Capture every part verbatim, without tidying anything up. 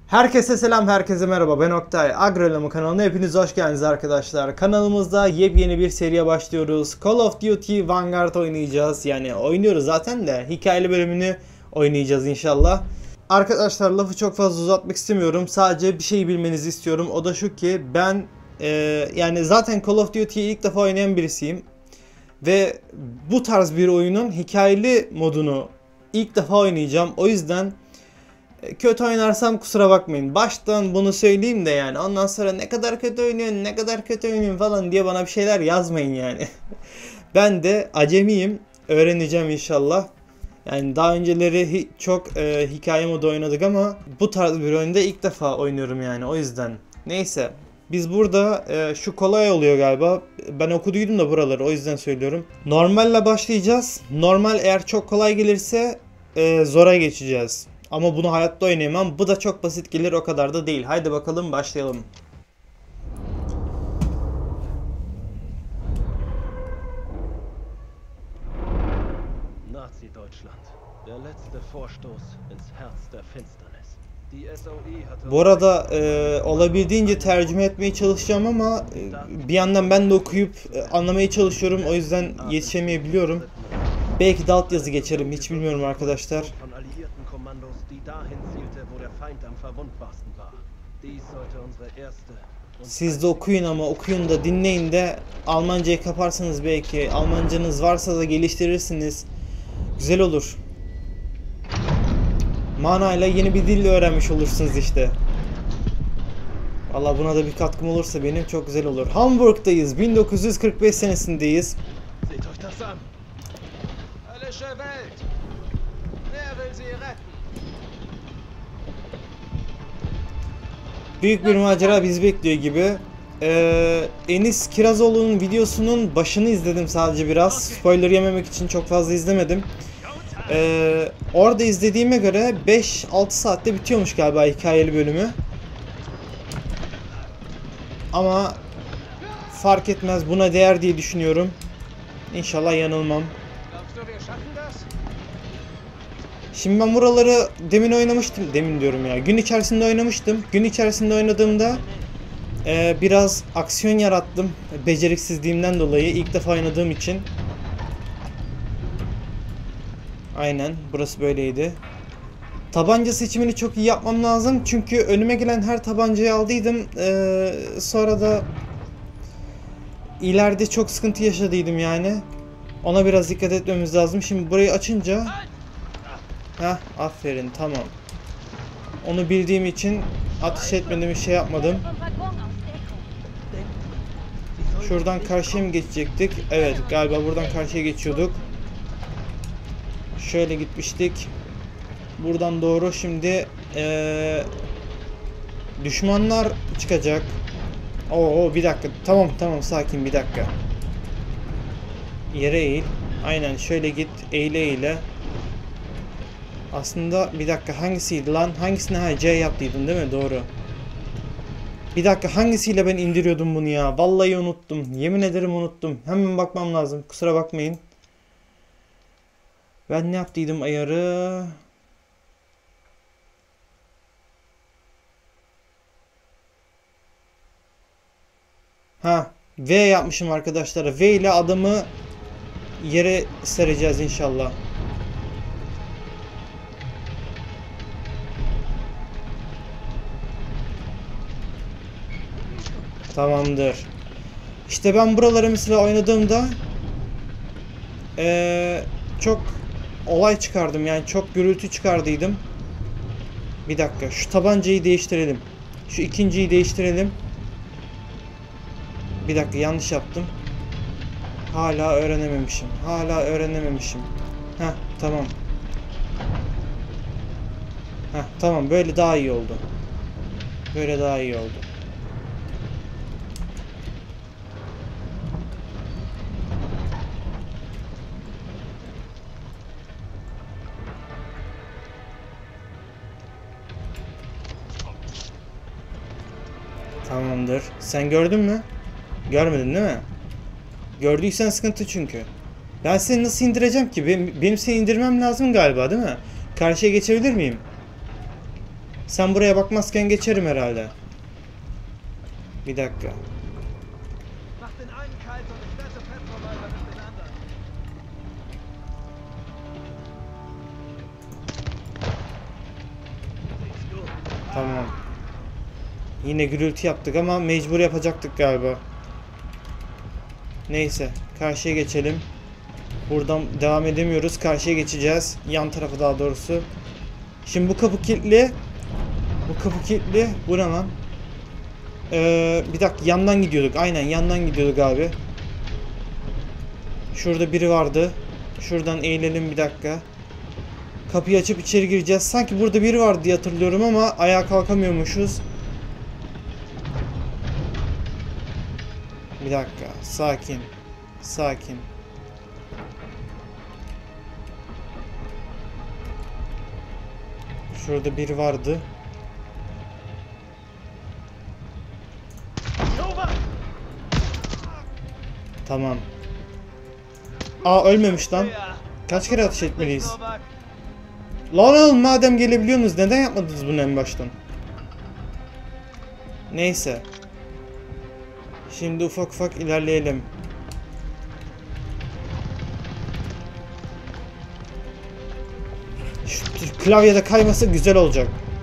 Herkese selam, herkese merhaba. Ben Oktay. Agrolama kanalına hepiniz hoş geldiniz arkadaşlar. Kanalımızda yepyeni bir seriye başlıyoruz. Call of Duty Vanguard oynayacağız. Yani oynuyoruz zaten de hikayeli bölümünü oynayacağız inşallah. Arkadaşlar lafı çok fazla uzatmak istemiyorum. Sadece bir şey bilmenizi istiyorum. O da şu ki ben e, yani zaten Call of Duty'yi ilk defa oynayan birisiyim. Ve bu tarz bir oyunun hikayeli modunu ilk defa oynayacağım. O yüzden kötü oynarsam kusura bakmayın. Baştan bunu söyleyeyim de yani. Ondan sonra ne kadar kötü oynuyorsun, ne kadar kötü oynuyorsun falan diye bana bir şeyler yazmayın yani. Ben de acemiyim. Öğreneceğim inşallah. Yani daha önceleri çok e, hikaye modu oynadık ama bu tarz bir oyunda ilk defa oynuyorum yani. O yüzden. Neyse. Biz burada e, şu kolay oluyor galiba. Ben okuduydum da buraları, o yüzden söylüyorum. Normalle başlayacağız. Normal eğer çok kolay gelirse e, zora geçeceğiz. Ama bunu hayatta oynayamam. Bu da çok basit gelir, o kadar da değil. Haydi bakalım başlayalım. Nazi Deutschland. Der letzte Vorstoß ins Herz der Finsternis. Die S O I hatte... Bu arada e, olabildiğince tercüme etmeye çalışacağım ama e, bir yandan ben de okuyup e, anlamaya çalışıyorum. O yüzden yetişemeyebiliyorum. Belki de alt yazı geçerim. Hiç bilmiyorum arkadaşlar. Siz de okuyun ama okuyun da dinleyin de Almancayı kaparsınız belki. Almancanız varsa da geliştirirsiniz. Güzel olur. Manayla yeni bir dil öğrenmiş olursunuz işte. Vallahi buna da bir katkım olursa benim çok güzel olur. Hamburg'dayız. bin dokuz yüz kırk beş senesindeyiz. Büyük bir macera bizi bekliyor gibi. Ee, Enis Kirazoğlu'nun videosunun başını izledim sadece biraz. Spoiler yememek için çok fazla izlemedim. Ee, orada izlediğime göre beş altı saatte bitiyormuş galiba hikayeli bölümü. Ama fark etmez, buna değer diye düşünüyorum. İnşallah yanılmam. Şimdi ben buraları demin oynamıştım. Demin diyorum ya. Gün içerisinde oynamıştım. Gün içerisinde oynadığımda e, biraz aksiyon yarattım. Beceriksizliğimden dolayı. İlk defa oynadığım için. Aynen. Burası böyleydi. Tabanca seçimini çok iyi yapmam lazım. Çünkü önüme gelen her tabancayı aldıydım. E, sonra da ileride çok sıkıntı yaşadıydım yani. Ona biraz dikkat etmemiz lazım. Şimdi burayı açınca... Heh, aferin, tamam. Onu bildiğim için ateş etmedim, bir şey yapmadım. Şuradan karşıya mı geçecektik? Evet, galiba buradan karşıya geçiyorduk. Şöyle gitmiştik. Buradan doğru şimdi ee, düşmanlar çıkacak. Oo, bir dakika. Tamam tamam, sakin, bir dakika. Yere eğil. Aynen, şöyle git, eğile eğile. Aslında bir dakika, hangisiydi lan? Hangisine ha C yaptıydın değil mi? Doğru. Bir dakika, hangisiyle ben indiriyordum bunu ya? Vallahi unuttum. Yemin ederim unuttum. Hemen bakmam lazım. Kusura bakmayın. Ben ne yaptıydım ayarı? Ha, V yapmışım arkadaşlar. V ile adamı yere sereceğiz inşallah. Tamamdır. İşte ben buraları mesela oynadığımda ee, çok olay çıkardım yani, çok gürültü çıkardıydım. Bir dakika, şu tabancayı değiştirelim. Şu ikinciyi değiştirelim. Bir dakika, yanlış yaptım. Hala öğrenememişim. Hala öğrenememişim. Heh, tamam. Heh, tamam, böyle daha iyi oldu. Böyle daha iyi oldu. Tamamdır. Sen gördün mü? Görmedin değil mi? Gördüysen sıkıntı çünkü. Ben seni nasıl indireceğim ki? Benim, benim seni indirmem lazım galiba değil mi? Karşıya geçebilir miyim? Sen buraya bakmazken geçerim herhalde. Bir dakika. Mach den einen kalt und ich wette Petroleuter mit den anderen. Sieht's gut. Tamam. Yine gürültü yaptık ama mecbur yapacaktık galiba. Neyse. Karşıya geçelim. Buradan devam edemiyoruz. Karşıya geçeceğiz. Yan tarafı daha doğrusu. Şimdi bu kapı kilitli. Bu kapı kilitli. Bu ne lan? Ee, bir dakika. Yandan gidiyorduk. Aynen yandan gidiyorduk abi. Şurada biri vardı. Şuradan eğilelim bir dakika. Kapıyı açıp içeri gireceğiz. Sanki burada biri vardı diye hatırlıyorum ama ayağa kalkamıyormuşuz. Bir dakika. Sakin. Sakin. Şurada biri vardı. Tamam. Aa ölmemiş lan. Kaç kere ateş etmeliyiz? Lan oğlum madem gelebiliyorsunuz neden yapmadınız bunu en baştan? Neyse. Şimdi ufak ufak ilerleyelim. Şu klavyede kayması güzel olacak.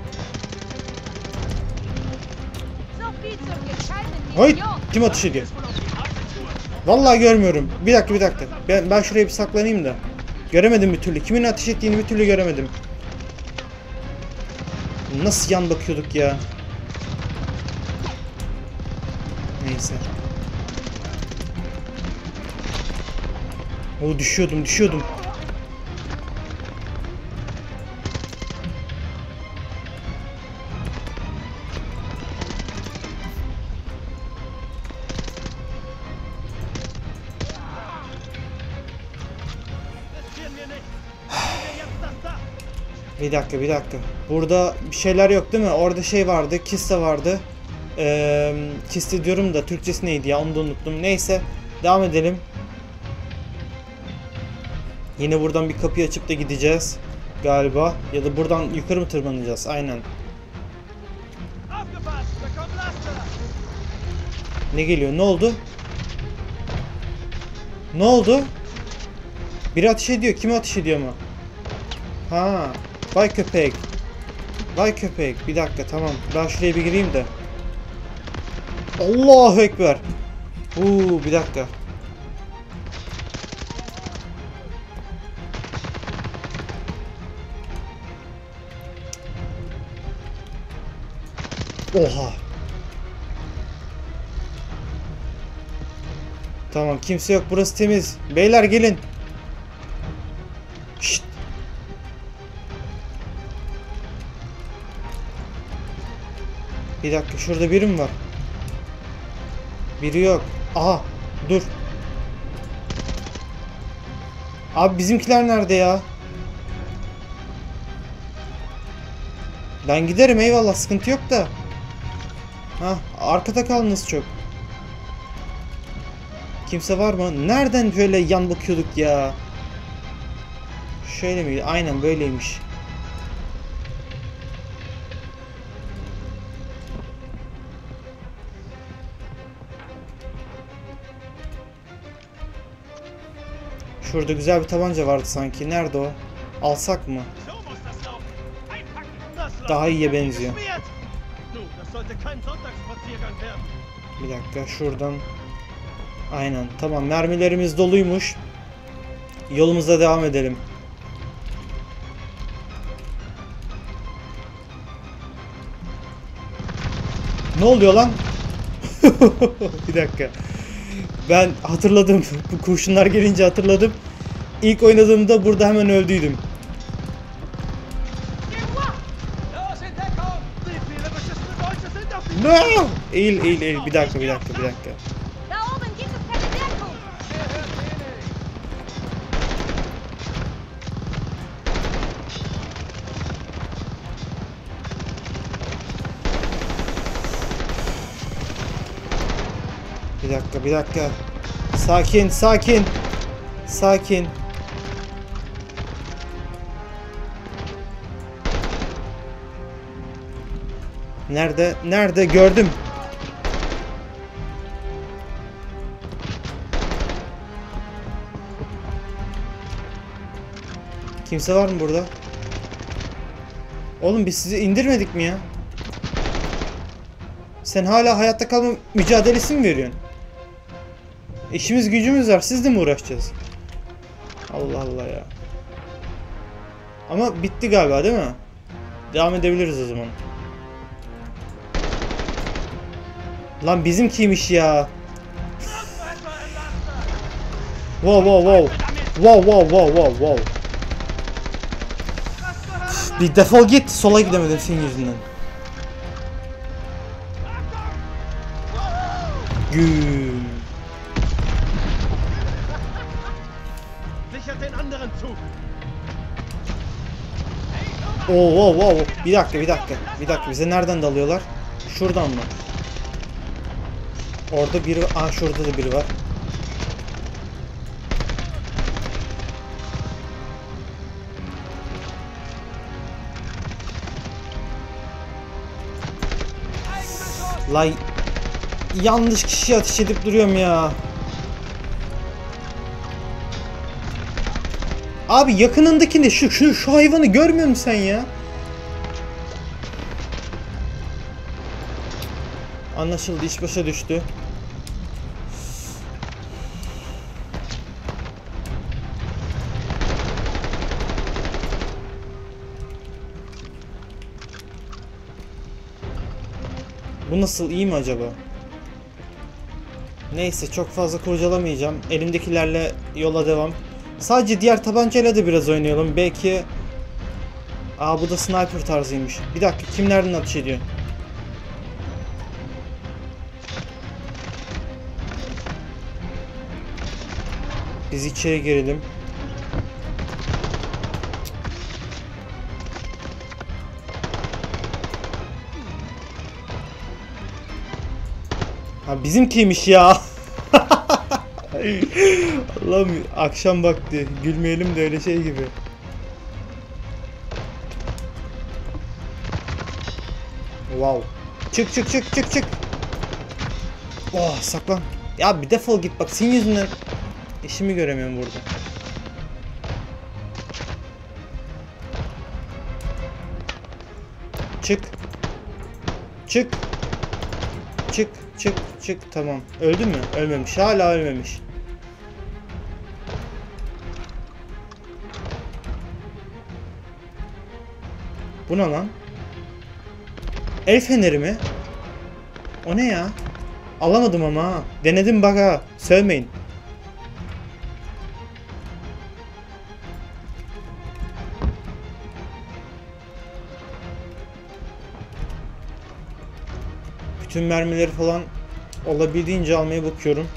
Hayır, kim ateş ediyor? Vallahi görmüyorum. Bir dakika bir dakika. Ben, ben şuraya bir saklanayım da. Göremedim bir türlü. Kimin ateş ettiğini bir türlü göremedim. Nasıl yan bakıyorduk ya? Neyse. O düşüyordum düşüyordum. Bir dakika bir dakika. Burada bir şeyler yok değil mi? Orada şey vardı. Kiste vardı. Ee, kiste diyorum da Türkçesi neydi ya? Onu da unuttum. Neyse. Devam edelim. Yine buradan bir kapıyı açıp da gideceğiz. Galiba. Ya da buradan yukarı mı tırmanacağız? Aynen. Ne geliyor? Ne oldu? Ne oldu? Biri ateş ediyor. Kim ateş ediyor mu? Ha. Vay köpek. Vay köpek. Bir dakika tamam. Ben şuraya bir gireyim de. Allahu Ekber. Uuu bir dakika. Oha. Tamam kimse yok. Burası temiz. Beyler gelin. Şşt. Bir dakika şurada biri mi var? Biri yok. Aha dur. Abi bizimkiler nerede ya? Ben giderim eyvallah sıkıntı yok da. Ha arkada kaldınız çok. Kimse var mı? Nereden böyle yan bakıyorduk ya? Şöyle miydi? Aynen böyleymiş. Şurada güzel bir tabanca vardı sanki. Nerede o? Alsak mı? Daha iyiye benziyor. Bir dakika şuradan. Aynen tamam mermilerimiz doluymuş. Yolumuza devam edelim. Ne oluyor lan? Bir dakika. Ben hatırladım. Bu kurşunlar gelince hatırladım. İlk oynadığımda burada hemen öldüydüm. No! Eğil eğil eğil. Bir dakika bir dakika bir dakika. Bir dakika bir dakika. Sakin sakin. Sakin. Nerede? Nerede? Gördüm. Kimse var mı burada? Oğlum biz sizi indirmedik mi ya? Sen hala hayatta kalma mücadelesi mi veriyorsun? İşimiz gücümüz var. Sizle mi uğraşacağız? Allah Allah ya. Ama bitti galiba değil mi? Devam edebiliriz o zaman. Lan bizimkiymiş ya. Wow wow wow. Wow wow wow wow wow. Bir defol git. Sola gidemedim senin yüzünden. Güm. Oo wow wow. Bir dakika bir dakika. Bir dakika bize nereden dalıyorlar? Şuradan mı? Orada biri var. Aa şurada da biri var. Lay yanlış kişiye ateş edip duruyorum ya. Abi yakınındaki ne? Şu şu şu hayvanı görmüyor musun sen ya? Anlaşıldı, iş başa düştü. Bu nasıl, iyi mi acaba? Neyse çok fazla kurcalamayacağım. Elimdekilerle yola devam. Sadece diğer tabancayla da biraz oynayalım. Belki... Aa bu da sniper tarzıymış. Bir dakika, kim nereden atış ediyor? Biz içeri girelim. Ha bizimkiymiş ya. Allah'ım akşam vakti. Gülmeyelim de öyle şey gibi. Wow. Çık çık çık çık çık. Oh saklan. Ya bir defol git bak, senin yüzünden işimi göremiyorum burada. Çık. Çık. Çık çık çık, tamam. Öldü mü? Ölmemiş. Hala ölmemiş. Bu ne lan? El feneri mi? O ne ya? Alamadım ama ha. Denedim bak ha. Sövmeyin. Bütün mermileri falan olabildiğince almaya bakıyorum.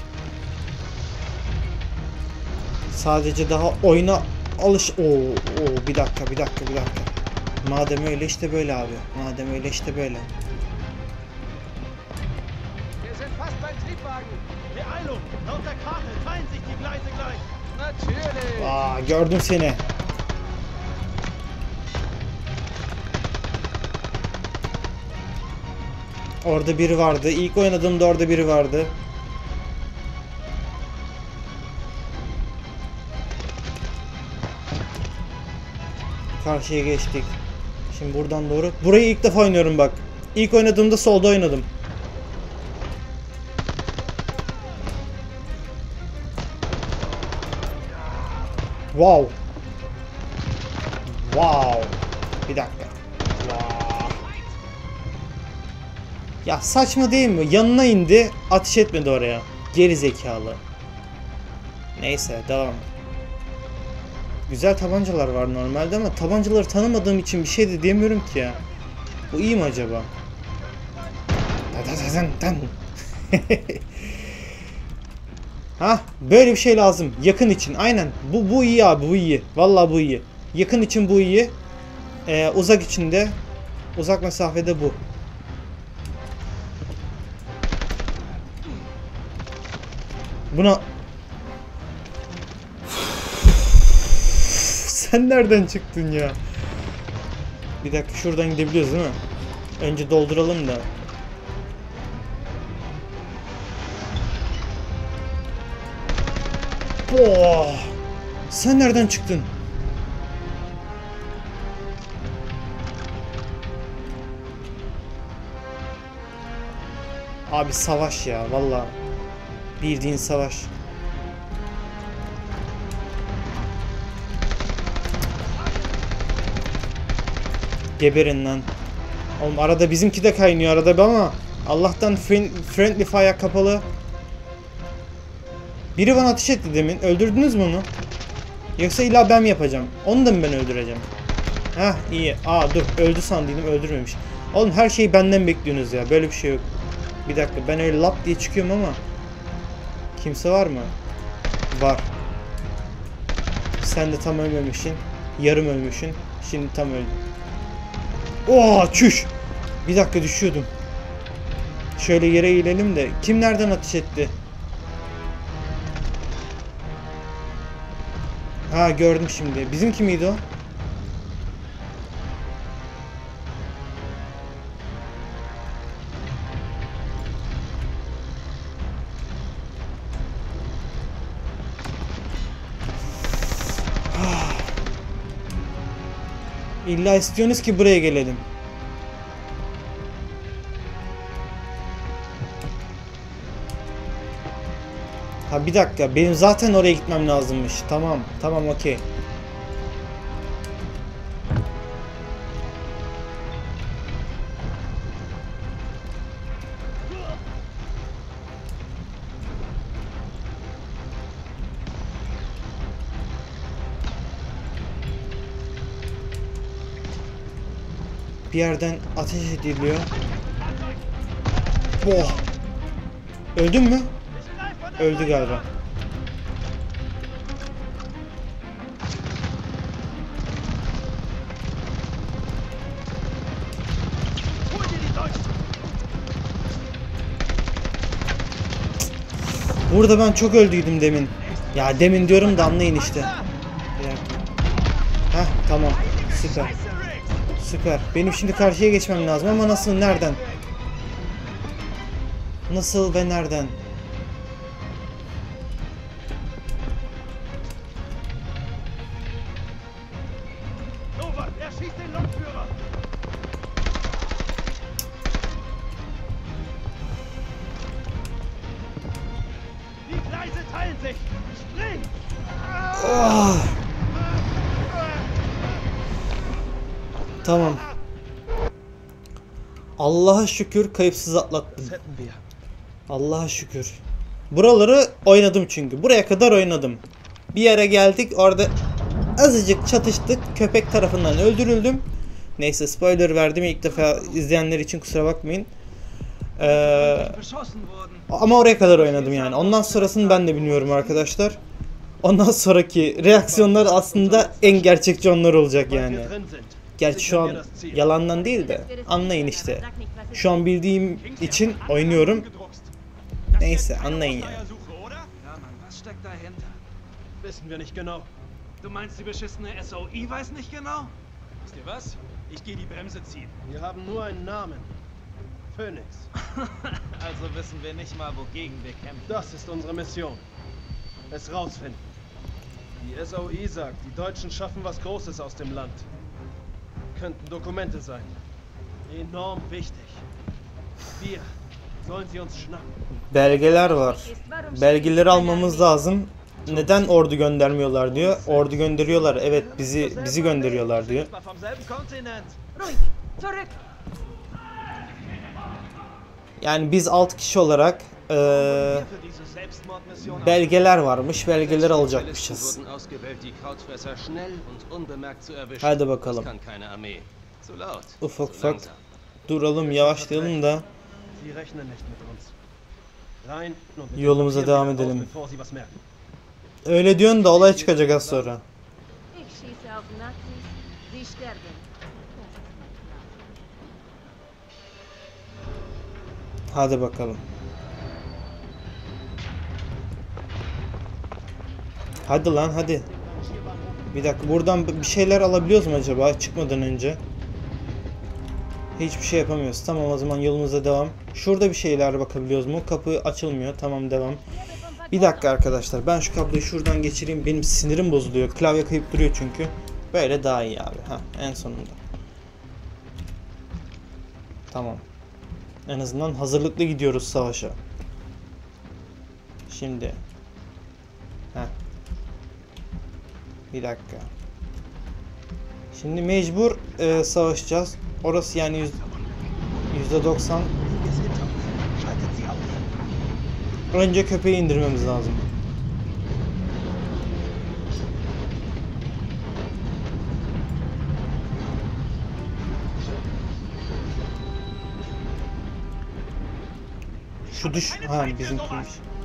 Sadece daha oyuna alış... Oo, oo, bir dakika bir dakika bir dakika. Madem öyle işte böyle abi. Madem öyle işte böyle. Aa, gördüm seni. Orada biri vardı. İlk oynadığımda orada biri vardı. Karşıya geçtik. Şimdi buradan doğru. Burayı ilk defa oynuyorum bak. İlk oynadığımda solda oynadım. Wow. Wow. Bir dakika. Wow. Ya saçma değil mi? Yanına indi, ateş etmedi oraya. Geri zekalı. Neyse devam. Güzel tabancalar var normalde ama tabancaları tanımadığım için bir şey de diyemiyorum ki ya. Bu iyi mi acaba? Ha, böyle bir şey lazım. Yakın için. Aynen. Bu bu iyi abi, bu iyi. Vallahi bu iyi. Yakın için bu iyi. Ee, uzak için de, uzak mesafede bu. Buna sen nereden çıktın ya? Bir dakika, şuradan gidebiliyoruz değil mi? Önce dolduralım da. Oh! Sen nereden çıktın? Abi savaş ya vallahi. Bildiğin savaş. Geberin lan. Oğlum arada bizimki de kaynıyor arada ama Allah'tan friendly fire kapalı. Biri bana ateş etti demin. Öldürdünüz mü onu? Yoksa illa ben mi yapacağım? Onu da mı ben öldüreceğim? Heh iyi. Aa dur öldü sandıydım, öldürmemiş. Oğlum her şeyi benden bekliyorsunuz ya. Böyle bir şey yok. Bir dakika ben öyle lap diye çıkıyorum ama kimse var mı? Var. Sen de tam ölmemişsin. Yarım ölmüşsün. Şimdi tam öldün. Oha çüş. Bir dakika düşüyordum. Şöyle yere eğilelim de. Kim nereden ateş etti? Ha gördüm şimdi. Bizimki miydi o? İlla istiyorsunuz ki buraya gelelim. Ha bir dakika, benim zaten oraya gitmem lazımmış. Tamam, tamam okey. Bir yerden ateş ediliyor. Oh. Öldün mü? Öldü galiba. Burada ben çok öldüydüm demin. Ya demin diyorum da anlayın işte. Heh tamam. Süper. Süper. Benim şimdi karşıya geçmem lazım ama nasıl, nereden? Nasıl ve nereden? Oh. Tamam. Allah'a şükür kayıpsız atlattım. Allah'a şükür. Buraları oynadım çünkü. Buraya kadar oynadım. Bir yere geldik. Orada azıcık çatıştık. Köpek tarafından öldürüldüm. Neyse spoiler verdim. İlk defa izleyenler için kusura bakmayın. Ee, ama oraya kadar oynadım yani. Ondan sonrasını ben de bilmiyorum arkadaşlar. Ondan sonraki reaksiyonlar aslında en gerçekçi onlar olacak yani. Gerçi şu an yalandan değil de anlayın işte. Şu an bildiğim için oynuyorum. Neyse anlayın ya. Wissen wir nicht genau. Du meinst, die beschissene S O I weiß nicht genau? Wisst ihr was? Ich gehe die Bremse ziehen. Wir haben nur einen Namen. Phoenix. Also wissen wir nicht mal, wogegen wir kämpfen. Das ist unsere Mission. Es rausfinden. Die S O I sagt, die Deutschen schaffen was Großes aus dem Land. Könnten Dokumente sein. Enorm wichtig. Wir sollen sie uns schnappen. Belgeler var. Belgeleri almamız lazım. Neden ordu göndermiyorlar diyor. Ordu gönderiyorlar. Evet bizi bizi gönderiyorlar diyor. Yani biz altı kişi olarak ee, belgeler varmış. Belgeleri alacakmışız. Hadi bakalım. Ufak ufak duralım, yavaşlayalım da yolumuza devam edelim. Öyle diyorsun da olay çıkacak az sonra. Hadi bakalım. Hadi lan hadi. Bir dakika buradan bir şeyler alabiliyoruz mu acaba çıkmadan önce? Hiçbir şey yapamıyoruz. Tamam, o zaman yolumuza devam. Şurada bir şeyler bakabiliyoruz mu? Kapı açılmıyor. Tamam, devam. Bir dakika arkadaşlar. Ben şu kabloyu şuradan geçireyim. Benim sinirim bozuluyor. Klavye kayıp duruyor çünkü. Böyle daha iyi abi. Ha, en sonunda. Tamam. En azından hazırlıklı gidiyoruz savaşa. Şimdi. Heh. Bir dakika. Şimdi mecbur e, savaşacağız. Orası yani yüzde doksan. Önce köpeği indirmemiz lazım. Şu düş... Ha, bizimkiymiş.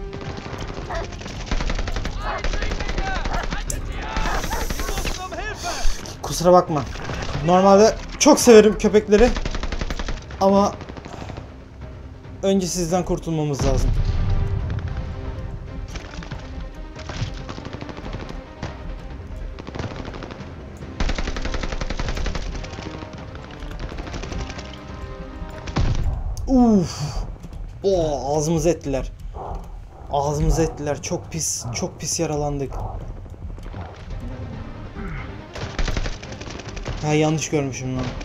Kusura bakma. Normalde çok severim köpekleri. Ama önce sizden kurtulmamız lazım. Uf. Oo, ağzımızı ettiler. Ağzımızı ettiler. Çok pis, çok pis yaralandık. Ha, yanlış görmüşüm lan.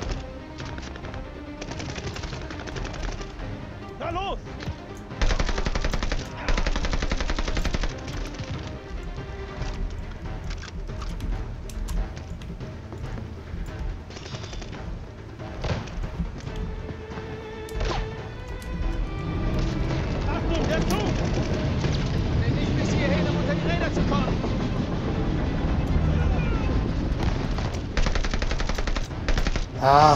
Ah.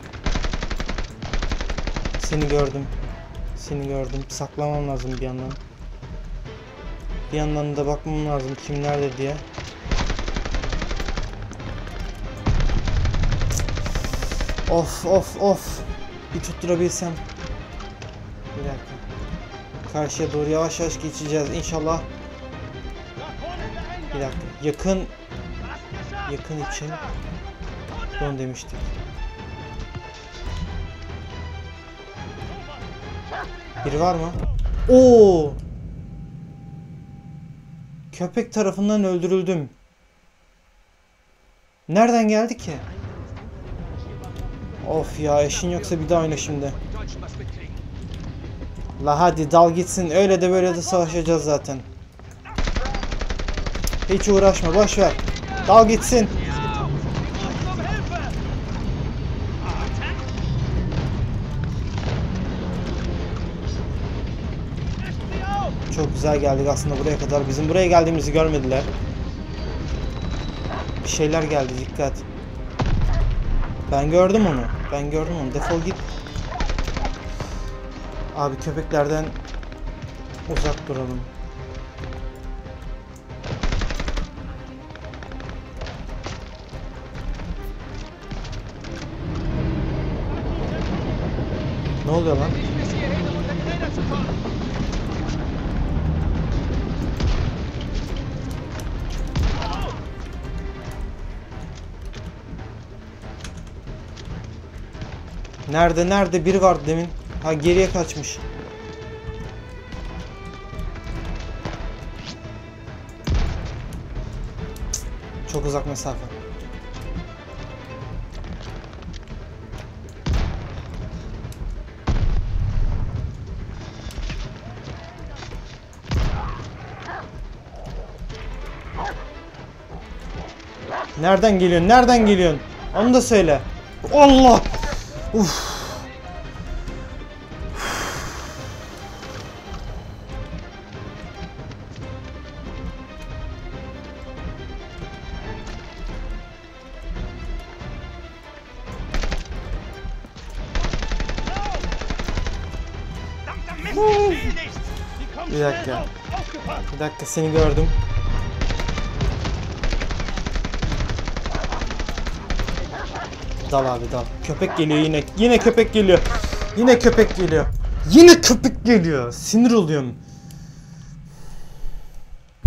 Seni gördüm. Seni gördüm. Saklamam lazım bir yandan. Bir yandan da bakmam lazım kim nerede diye. Of of of. Bir tutturabilsem. Bir dakika. Karşıya doğru yavaş yavaş geçeceğiz inşallah. Bir dakika. Yakın yakın için don demiştik. Biri var mı? Oo! Köpek tarafından öldürüldüm. Nereden geldi ki? Of ya, eşin yoksa bir daha oyna şimdi. La hadi dal gitsin. Öyle de böyle de savaşacağız zaten. Hiç uğraşma, boş ver. Dal gitsin. Çok güzel geldik aslında buraya kadar. Bizim buraya geldiğimizi görmediler. Bir şeyler geldi, dikkat. Ben gördüm onu. Ben gördüm onu. Defol git. Abi köpeklerden uzak duralım. Ne oluyor lan? Nerede nerede biri vardı demin. Ha, geriye kaçmış. Çok uzak mesafe. Nereden geliyorsun? Nereden geliyorsun? Onu da söyle. Allah! Uf. Bir dakika. Bir dakika, seni gördüm. Dal abi dal. Köpek geliyor yine. Yine köpek geliyor. Yine köpek geliyor. Yine köpek geliyor. Sinir oluyorum.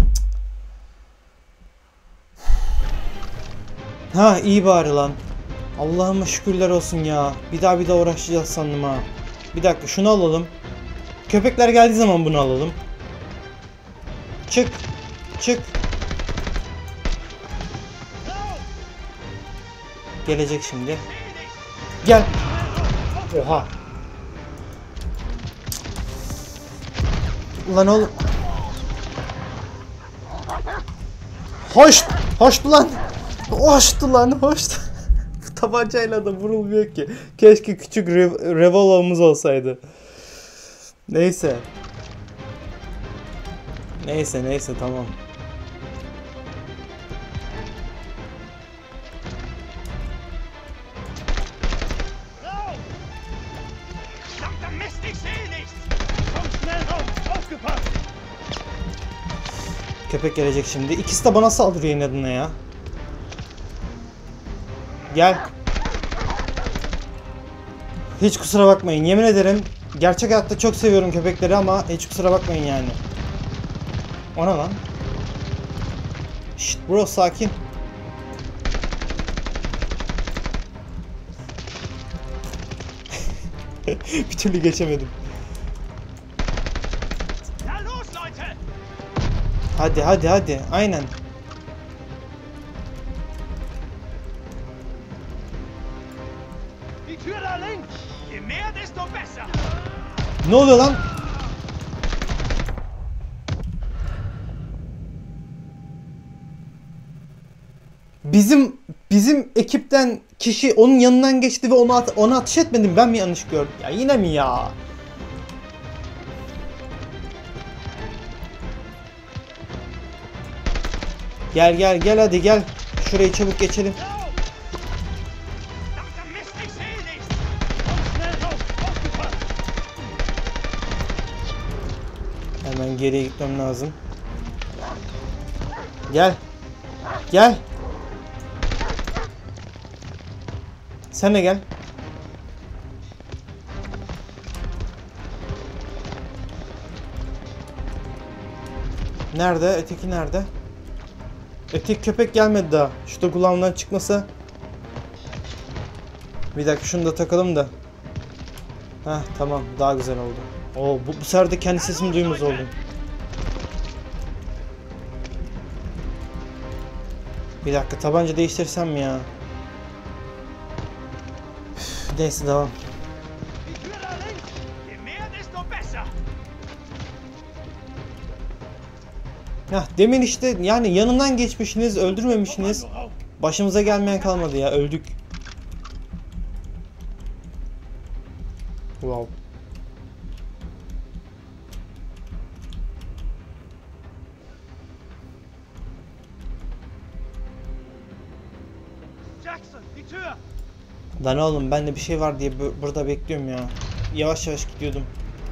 Ha, iyi bari lan. Allah'ıma şükürler olsun ya. Bir daha bir daha uğraşacağız sandım ha. Bir dakika şunu alalım. Köpekler geldiği zaman bunu alalım. Çık. Çık. Gelecek şimdi. Gel. Oha. Lan oğlum. Hoş. Hoştu lan. Hoştu lan. Hoştu. Bu tabancayla da vurulmuyor ki. Keşke küçük rev revolver'ımız olsaydı. Neyse. Neyse neyse tamam. Köpek gelecek şimdi. İkisi de bana saldırıyor inadına ya. Gel. Hiç kusura bakmayın. Yemin ederim gerçek hayatta çok seviyorum köpekleri ama hiç kusura bakmayın yani. Ona lan. Şşt bro sakin. Bir türlü geçemedim. Hadi hadi hadi. Aynen. Ne oluyor lan? Bizim bizim ekipten kişi onun yanından geçti ve onu at ona ateş etmedim. Ben mi yanlış gördüm? Ya yine mi ya? Gel gel gel hadi gel. Şurayı çabuk geçelim. Hemen geriye gitmem lazım. Gel. Gel. Sen de gel. Nerede? Öteki nerede? Öteki köpek gelmedi daha. Şurada kulağımdan çıkmasa. Bir dakika şunu da takalım da. Heh tamam daha güzel oldu. Oo bu, bu sefer de kendi sesimi duymaz oldum. Bir dakika tabanca değiştirsem mi ya? Üf, neyse devam. Heh, demin işte yani yanından geçmişsiniz, öldürmemişsiniz. Başımıza gelmeyen kalmadı ya, öldük. Wow. Lan oğlum bende bir şey var diye burada bekliyorum ya. Yavaş yavaş gidiyordum.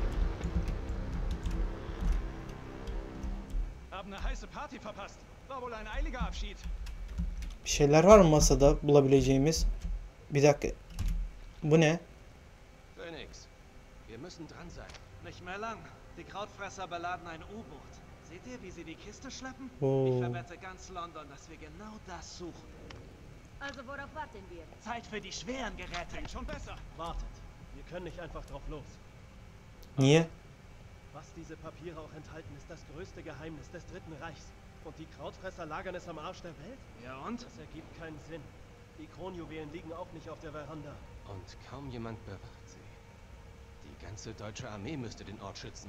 Bir şeyler var mı masada bulabileceğimiz? Bir dakika. Bu ne? Phoenix, wir müssen dran sein. Nicht mehr lang. Die Krautfresser beladen ein U-Boot. Seht ihr, wie sie die Kiste schleppen? Oh. Ich verwette ganz London, dass wir genau das suchen. Also worauf warten wir? Zeit für die schweren Geräte. Schon besser. Wartet. Wir können nicht einfach drauf los. Niye? Was diese Papiere auch enthalten, ist das größte Geheimnis des Dritten Reichs. Und die Krautfresser lagern es am Arsch der Welt? Ja und? Das ergibt keinen Sinn. Die Kronjuwelen liegen auch nicht auf der Veranda. Und kaum jemand bewacht sie. Die ganze deutsche Armee müsste den Ort schützen.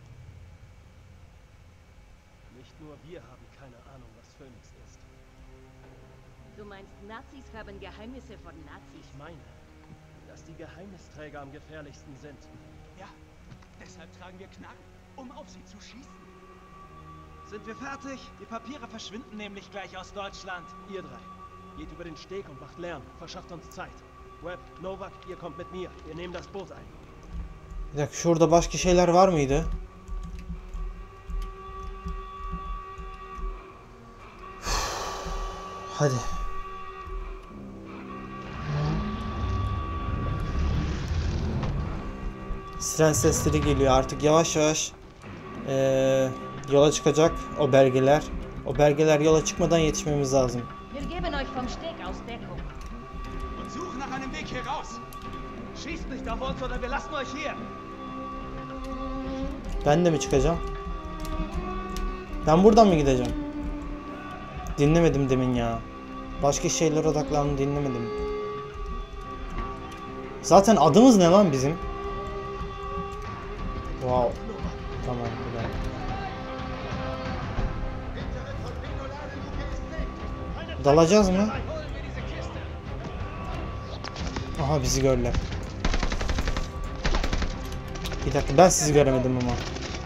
Nicht nur wir haben keine Ahnung, was Phoenix ist. Du meinst, Nazis haben Geheimnisse von Nazis? Ich meine, dass die Geheimnisträger am gefährlichsten sind. Ja, deshalb tragen wir Knarren, um auf sie zu schießen. Sind wir fertig? Die Papiere verschwinden nämlich gleich aus Deutschland. Ihr drei, geht über den Steg und macht Lärm. Verschafft uns Zeit. Webb, Novak, ihr kommt mit mir. Wir nehmen das Boot ein. Bir dakika şurada başka şeyler var mıydı? Hadi. Siren sesleri geliyor artık yavaş yavaş ee, yola çıkacak o belgeler. O belgeler yola çıkmadan yetişmemiz lazım. Wir geben euch vom Steg aus Deckung. Wozu? hier raus! Schießt nicht auf uns oder wir lassen euch hier! Ben de mi çıkacağım? Ben buradan mı gideceğim? Dinlemedim demin ya. Başka şeylere odaklandım, dinlemedim. Zaten adımız ne lan bizim? Wow. Tamam, güzel. Dalacağız mı? Aha, bizi gördüler. Bir dakika, ben sizi göremedim ama.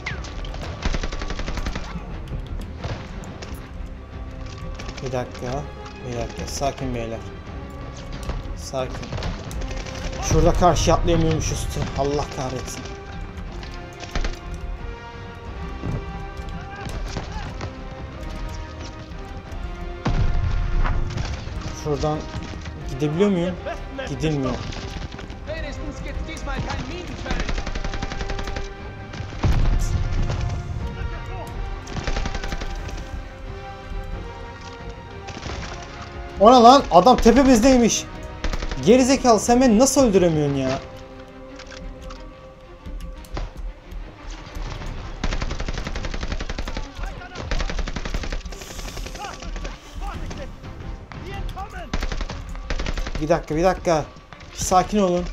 Bir dakika. Bir dakika. Sakin beyler. Sakin. Şurada karşı atlayamıyormuşuz. Allah kahretsin. Şuradan gidebiliyor muyum? Gidilmiyor. Wenigstens gibt's diesmal kein Minenfeld! O ne lan? Adam tepemizdeymiş. Gerizekalı, sen beni nasıl öldüremiyorsun ya? Bir dakika, bir dakika. Bir sakin olun.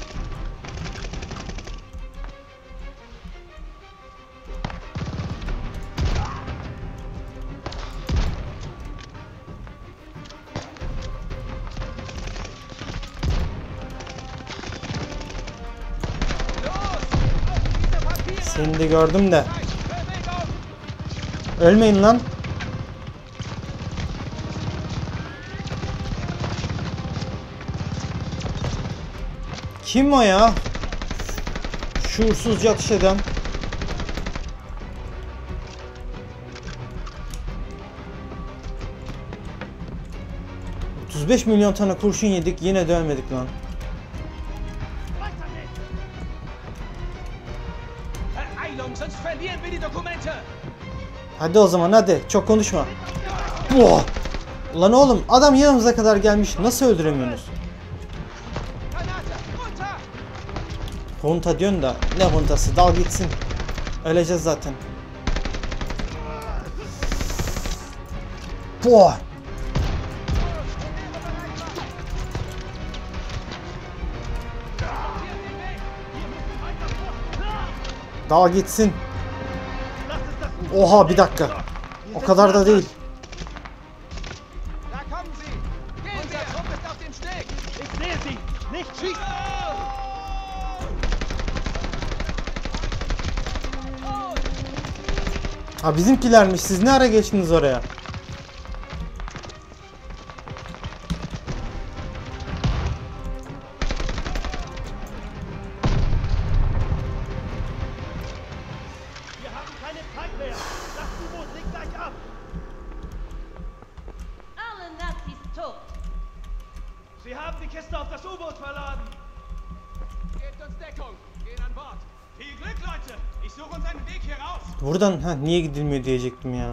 Seni de gördüm de. Ölmeyin lan. Kim o ya? Şuursuzca atış eden. otuz beş milyon tane kurşun yedik, yine de ölmedik lan. Hadi o zaman, hadi. Çok konuşma. Oh! Lan oğlum, adam yanımıza kadar gelmiş. Nasıl öldüremiyorsunuz? Hunta diyorsun da ne huntası? Dal gitsin. Öleceğiz zaten. Oh! Dal gitsin. Oha, bir dakika. O kadar da değil. Ha, bizimkilermiş. Siz ne ara geçtiniz oraya? Alle Nazis tot! Sie haben die Kiste auf das U-Boot verladen! Gebt uns Deckung! Gehen an Bord! Viel Glück, Leute! Ich suche uns einen Weg hier raus! Buradan ha niye gidilmiyor diyecektim ya.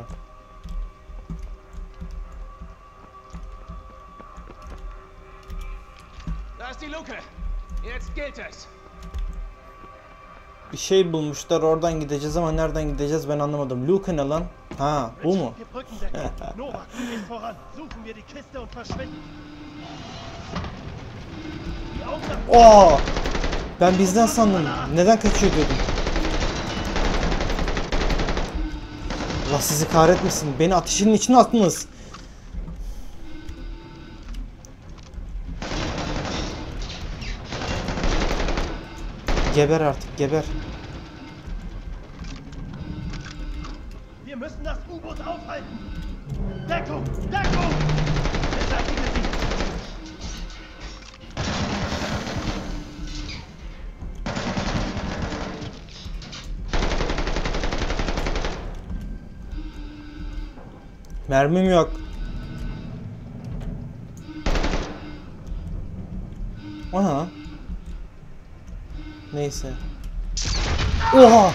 Da ist die Luke! Jetzt gilt es! Bir şey bulmuşlar, oradan gideceğiz ama nereden gideceğiz ben anlamadım. Luke ne lan? Ha, bu mu? Novak, geht voran. Suchen wir die Kiste und verschwinden. Oo! Ben bizden sandım. Neden kaçıyor diyordum. Allah sizi kahretmesin. Beni ateşin içine attınız. Geber artık, geber. Wir müssen das U-Boot aufhalten. Deckung! Deckung! Beseitige sie! Mermim yok. Aha. Neyse. Oha!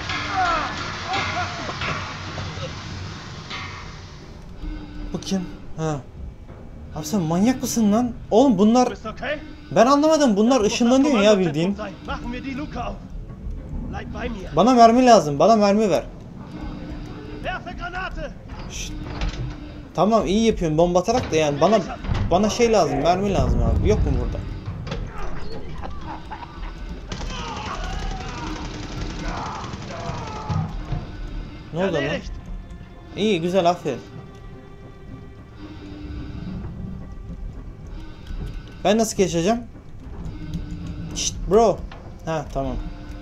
Bu kim? Ha. Abi sen manyak mısın lan? Oğlum bunlar... Bist okay? Ben anlamadım. Bunlar ışınlanıyor ya bildiğin. Machen wir die Luke auf. Bleib bei mir. Bana mermi lazım. Bana mermi ver. Werfe Granate. Şşt. Tamam iyi yapıyorum. Bomba atarak da yani bana bana şey lazım. Mermi lazım abi. Yok mu burada? Ne oldu lan? Erledigt. İyi güzel aferin. Ben nasıl geçeceğim? Şşt bro. Ha tamam.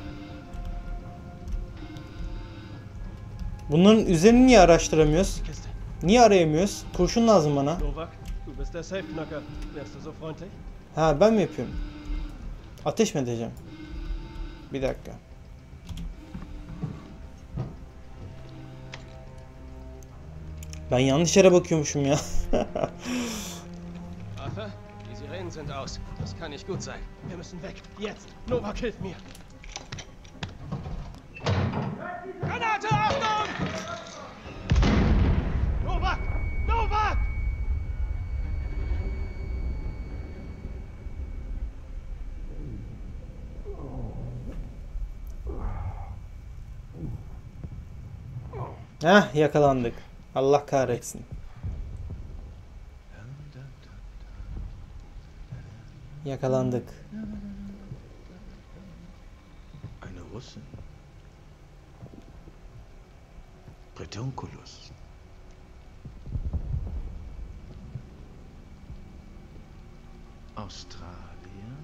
Bunların üzerini niye araştıramıyoruz? Kiste. Niye arayamıyoruz? Kurşun lazım bana. Novak, du bist der Safeknacker. Wärst du so freundlich? Ha ben mi yapıyorum? Ateş mi edeceğim? Bir dakika. Ben yanlış yere bakıyormuşum ya. Arthur, die Sirenen sind aus. Das kann nicht gut sein. Wir müssen weg. Jetzt. Novak, hilf mir. Granate, Achtung! Novak! Novak! Heh yakalandık. Allah kahretsin. Yakalandık. Eine Russin. Bretonculus. Australien.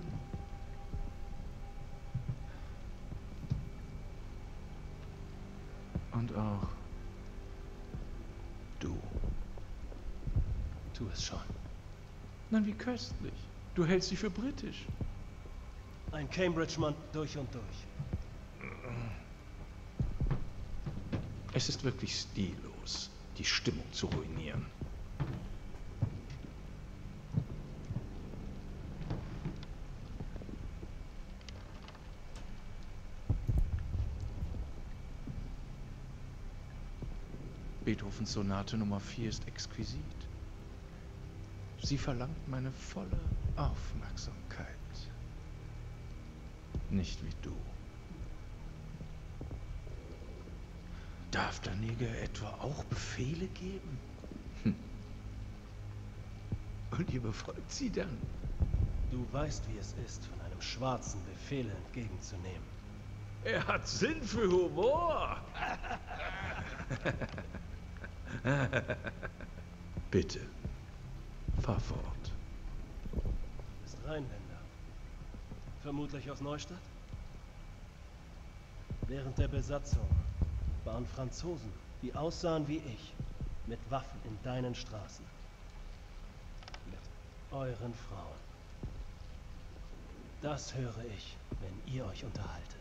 Und auch du. Tu es schon. Na, wie köstlich. Du hältst dich für britisch. Ein Cambridge-Mann durch und durch. Es ist wirklich stillos, die Stimmung zu ruinieren. Beethovens Sonate Nummer vier ist exquisit. Sie verlangt meine volle Aufmerksamkeit. Nicht wie du. Darf der Neger etwa auch Befehle geben? Hm. Und ihr befolgt sie dann? Du weißt, wie es ist, von einem Schwarzen Befehle entgegenzunehmen. Er hat Sinn für Humor. Bitte, fahr fort. Du bist Rheinländer. Vermutlich aus Neustadt? Während der Besatzung waren Franzosen, die aussahen wie ich, mit Waffen in deinen Straßen. Mit euren Frauen. Das höre ich, wenn ihr euch unterhaltet.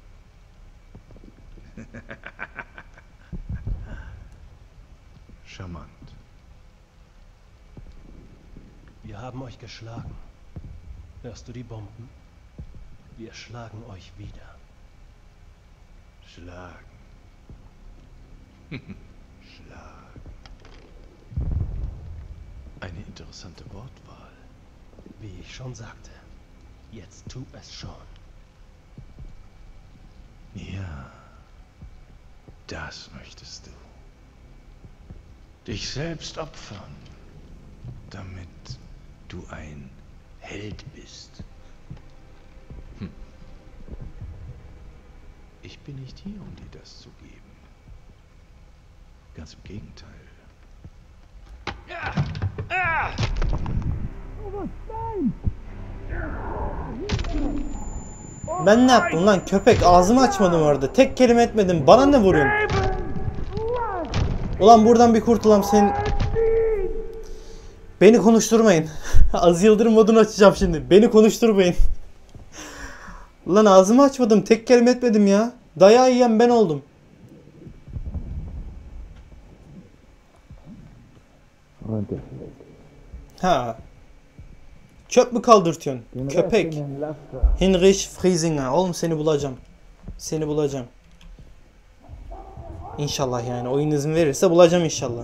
Charmant. Wir haben euch geschlagen. Hörst du die Bomben? Wir schlagen euch wieder. Schlagen. Schlagen. Eine interessante Wortwahl. Wie ich schon sagte, jetzt tu es schon. Ja, das möchtest du. Dich selbst opfern, damit du ein Held bist. Hm. Ich bin nicht hier, um dir das zu geben. Ganz im Gegenteil. Ja! Ah! Ben ne yaptım lan köpek, ağzımı açmadım orada. Tek kelime etmedim. Bana ne vuruyorsun? Ulan buradan bir kurtulam senin. Beni konuşturmayın. Az Yıldırım modunu açacağım şimdi. Beni konuşturmayın. Ulan ağzımı açmadım. Tek kelime etmedim ya. Dayağı yiyen ben oldum. Ha. Çöp mü kaldırtıyorsun? Köpek. Heinrich Friesinger. Oğlum seni bulacağım. Seni bulacağım. İnşallah yani. Oyun izin verirse bulacağım inşallah.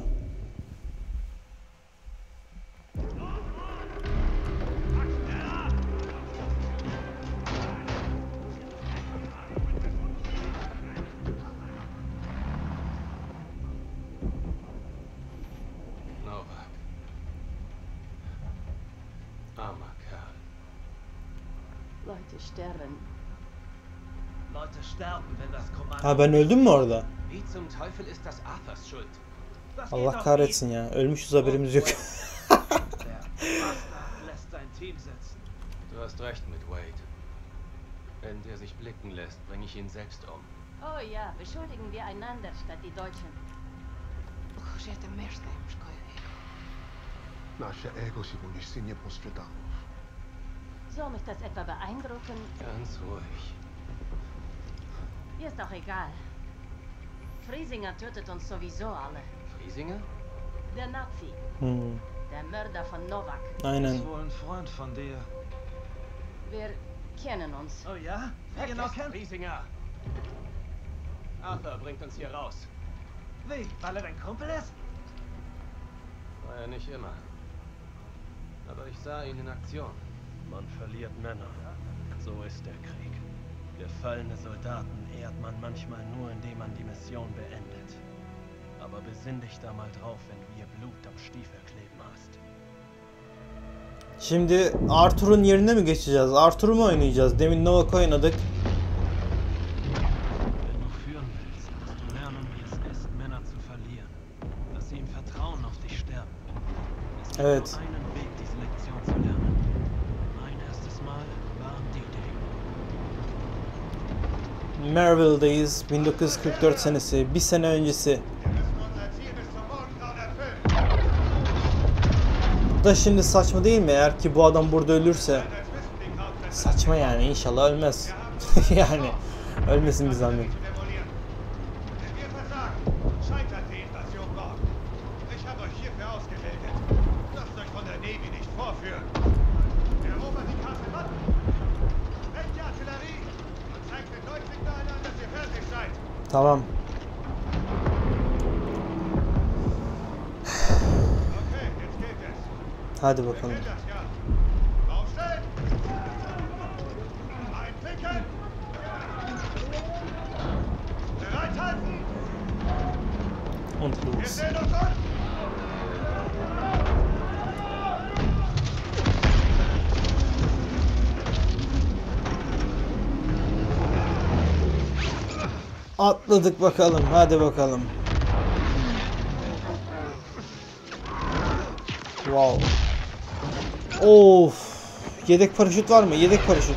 Leute sterben. Leute sterben, wenn das Kommando... Ha ben öldüm mü orada? Wie zum Teufel ist das Arthurs Schuld? Das geht Allah doch kahretsin ya. Ölmüşüz haberimiz yok. nicht. Der Bastard lässt sein Team sitzen. Du hast recht mit Wade. Wenn der sich blicken lässt, bringe ich ihn selbst um. Oh ja, beschuldigen wir einander statt die Deutschen. Служете мешкаемшкой. Наше его сегодняшнее пострадало. Soll mich das etwa beeindrucken? Ganz ruhig. Mir ist doch egal. Friesinger tötet uns sowieso alle. Friesinger? Der Nazi, Hmm. der Mörder von Novak. Aynen. Ist wohl ein Freund von dir. Wir kennen uns. Oh ja? Wer genau Vergesst kennt? Friesinger! Arthur bringt uns hier raus. Wie? Weil er dein Kumpel ist? War er nicht immer. Aber ich sah ihn in Aktion. Man verliert Männer. So ist der Krieg. Gefallene Soldaten ehrt man manchmal nur, indem man die Mission beendet. Aber besinn dich da mal drauf, wenn du ihr Blut am Stiefel kleben hast. Şimdi Arthur'un yerine mi geçeceğiz? Arthur'u mu oynayacağız? Demin Novak oynadık. Wenn du führen willst, musst du lernen, wie es ist, Männer zu verlieren. Dass sie im Vertrauen auf dich sterben. Es gibt Evet. nur einen Weg, diese Lektion zu lernen. Mein erstes Mal war am D-Day. Merville'dayız. bin dokuz yüz kırk dört senesi. Bir sene öncesi. Bu da şimdi saçma değil mi? Eğer ki bu adam burada ölürse. Saçma yani. İnşallah ölmez. Yani. Ölmesin bir zahmet. Scheitert die Invasion morgen. Ich habe euch hierfür ausgebildet. Lasst euch von der Navy nicht vorführen. Erobert die Kasematten. Rechte Artillerie. Und zeigt mit Leuchtsignalen an, dass ihr fertig seid. Tamam. Okay, jetzt geht es. Hadi Ihr bakalım. kennt das ja. Aufstellen. Einpicken. Bereithalten. Und Wir los. sehen uns an. Atladık bakalım. Hadi bakalım. Wow. Of. Yedek paraşüt var mı? Yedek paraşüt.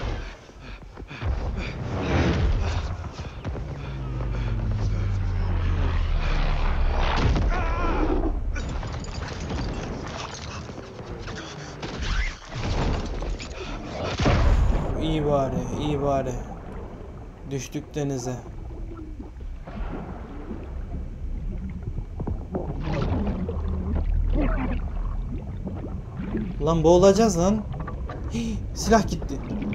İyi bari, iyi bari. Düştük denize. Lan boğulacağız lan. Hii, silah gitti.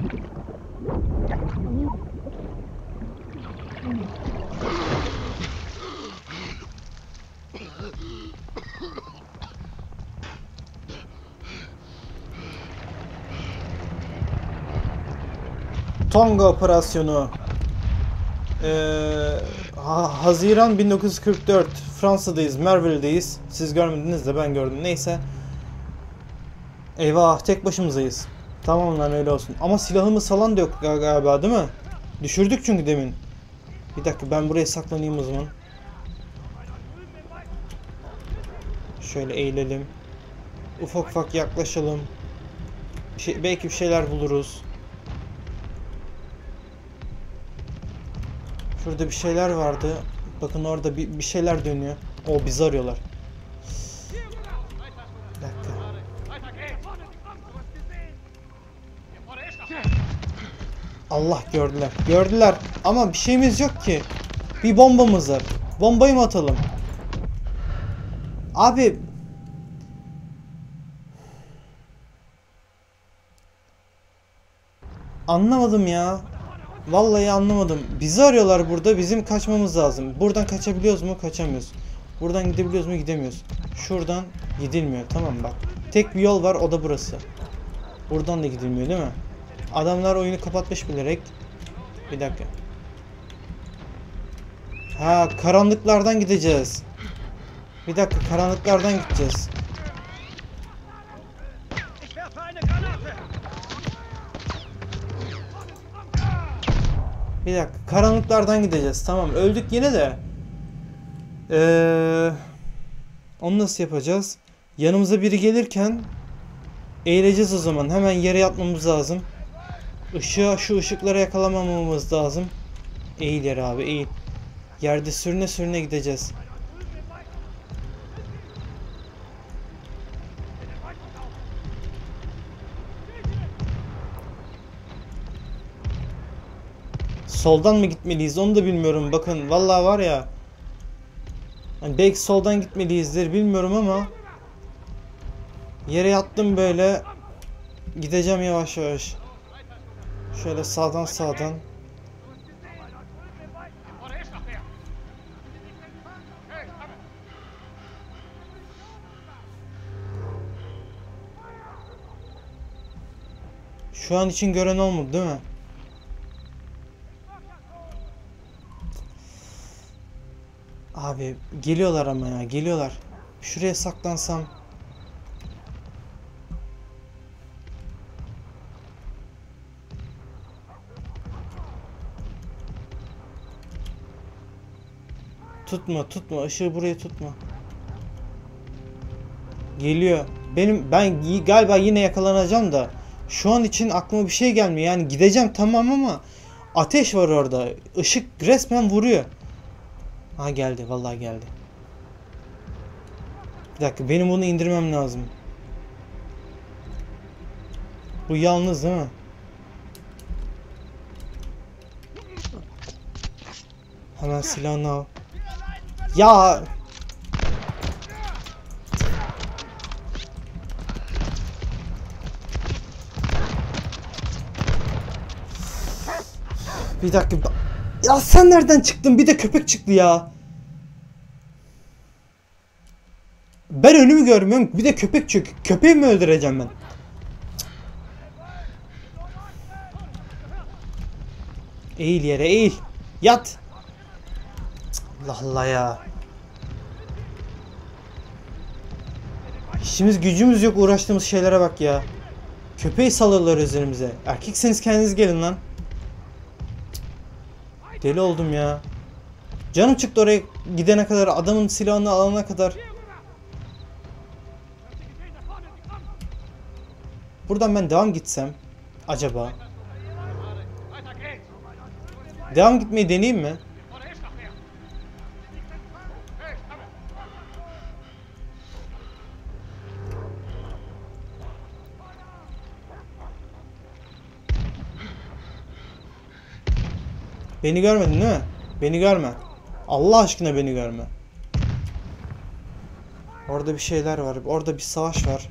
Tonga operasyonu. Ee, ha- Haziran bin dokuz yüz kırk dört. Fransa'dayız, Merville'deyiz. Siz görmediniz de ben gördüm. Neyse. Eyvah, tek başımızayız. Tamam lan, öyle olsun. Ama silahımız falan da yok galiba, değil mi? Düşürdük çünkü demin. Bir dakika, ben buraya saklanayım o zaman. Şöyle eğilelim. Ufak ufak yaklaşalım. Bir şey, belki bir şeyler buluruz. Şurada bir şeyler vardı. Bakın orada bir, bir şeyler dönüyor. O bizi arıyorlar. Bir dakika. Allah, gördüler. Gördüler. Ama bir şeyimiz yok ki. Bir bombamız var. Bombayı mı atalım? Abi. Anlamadım ya. Vallahi anlamadım. Bizi arıyorlar burada. Bizim kaçmamız lazım. Buradan kaçabiliyoruz mu? Kaçamıyoruz. Buradan gidebiliyoruz mu? Gidemiyoruz. Şuradan gidilmiyor. Tamam bak. Tek bir yol var, o da burası. Buradan da gidilmiyor değil mi? Adamlar oyunu kapatmış bilerek. Bir dakika. Ha, karanlıklardan gideceğiz. Bir dakika, karanlıklardan gideceğiz. Ich werfe eine Granate! Bir dakika. Karanlıklardan gideceğiz. Tamam. Öldük yine de. Ee, onu nasıl yapacağız? Yanımıza biri gelirken eğileceğiz o zaman. Hemen yere yatmamız lazım. Işığa, şu ışıklara yakalamamamız lazım. Eğil yere abi, eğil. Yerde sürüne sürüne gideceğiz. Soldan mı gitmeliyiz onu da bilmiyorum. Bakın vallahi var ya. Yani belki soldan gitmeliyizdir bilmiyorum ama yere yattım böyle. Gideceğim yavaş yavaş. Şöyle sağdan sağdan. Şu an için gören olmadı değil mi? Abi geliyorlar ama ya, geliyorlar. Şuraya saklansam. Tutma tutma, ışığı buraya tutma. Geliyor. Benim ben galiba yine yakalanacağım da şu an için aklıma bir şey gelmiyor. Yani gideceğim tamam ama ateş var orada. Işık resmen vuruyor. Ha geldi, vallahi geldi. Bir dakika, benim bunu indirmem lazım. Bu yalnız değil mi? Hemen silahını al. Ya bir dakika. Ya sen nereden çıktın? Bir de köpek çıktı ya. Ben önümü görmüyorum. Bir de köpek çık. Köpeği mi öldüreceğim ben? Eğil yere, eğil. Yat. Allah Allah ya. İşimiz gücümüz yok, uğraştığımız şeylere bak ya. Köpeği salırlar üzerimize. Erkekseniz kendiniz gelin lan. Deli oldum ya. Canım çıktı oraya gidene kadar, adamın silahını alana kadar. Buradan ben devam gitsem acaba? Devam gitmeyi deneyeyim mi? Beni görmedin değil mi? Beni görme. Allah aşkına beni görme. Orada bir şeyler var. Orada bir savaş var.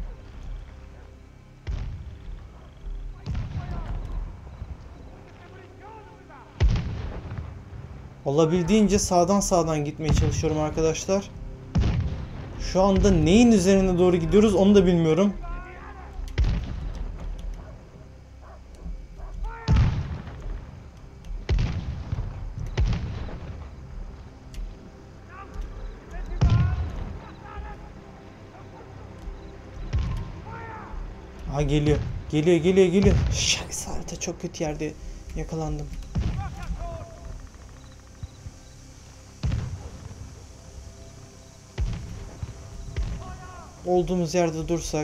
Olabildiğince sağdan sağdan gitmeye çalışıyorum arkadaşlar. Şu anda neyin üzerine doğru gidiyoruz onu da bilmiyorum. Ha geliyor. Geliyor geliyor geliyor. Şaks, harita çok kötü yerde yakalandım. Olduğumuz yerde dursak.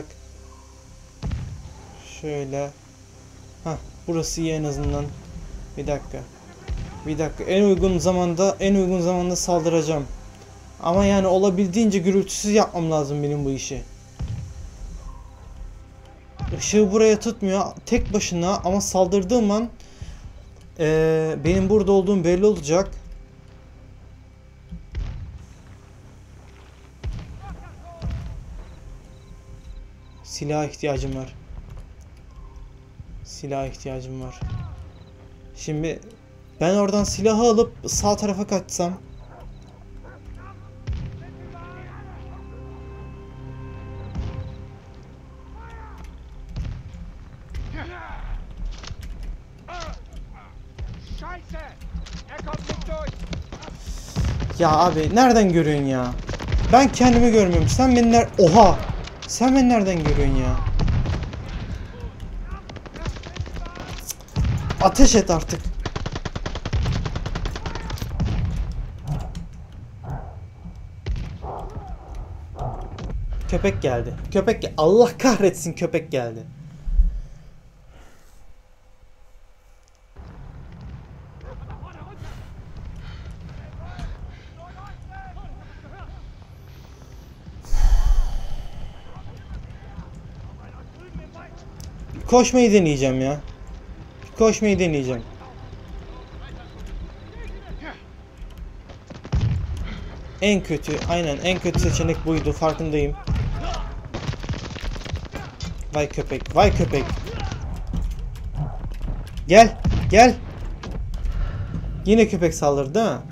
Şöyle. Hah, burası iyi en azından. Bir dakika. Bir dakika. En uygun zamanda, en uygun zamanda saldıracağım. Ama yani olabildiğince gürültüsüz yapmam lazım benim bu işi. Işığı buraya tutmuyor tek başına ama saldırdığım an ee, benim burada olduğum belli olacak. Silaha ihtiyacım var. Silaha ihtiyacım var. Şimdi ben oradan silahı alıp sağ tarafa kaçsam. Ya abi nereden görüyorsun ya? Ben kendimi görmüyorum. Sen beni ner... Oha! Sen beni nereden görüyorsun ya? Ateş et artık. Köpek geldi. Köpek ge- Allah kahretsin, köpek geldi. Koşmayı deneyeceğim ya. Koşmayı deneyeceğim. En kötü, aynen en kötü seçenek buydu, farkındayım. Vay köpek, vay köpek. Gel, gel. Yine köpek saldırdı değil mi?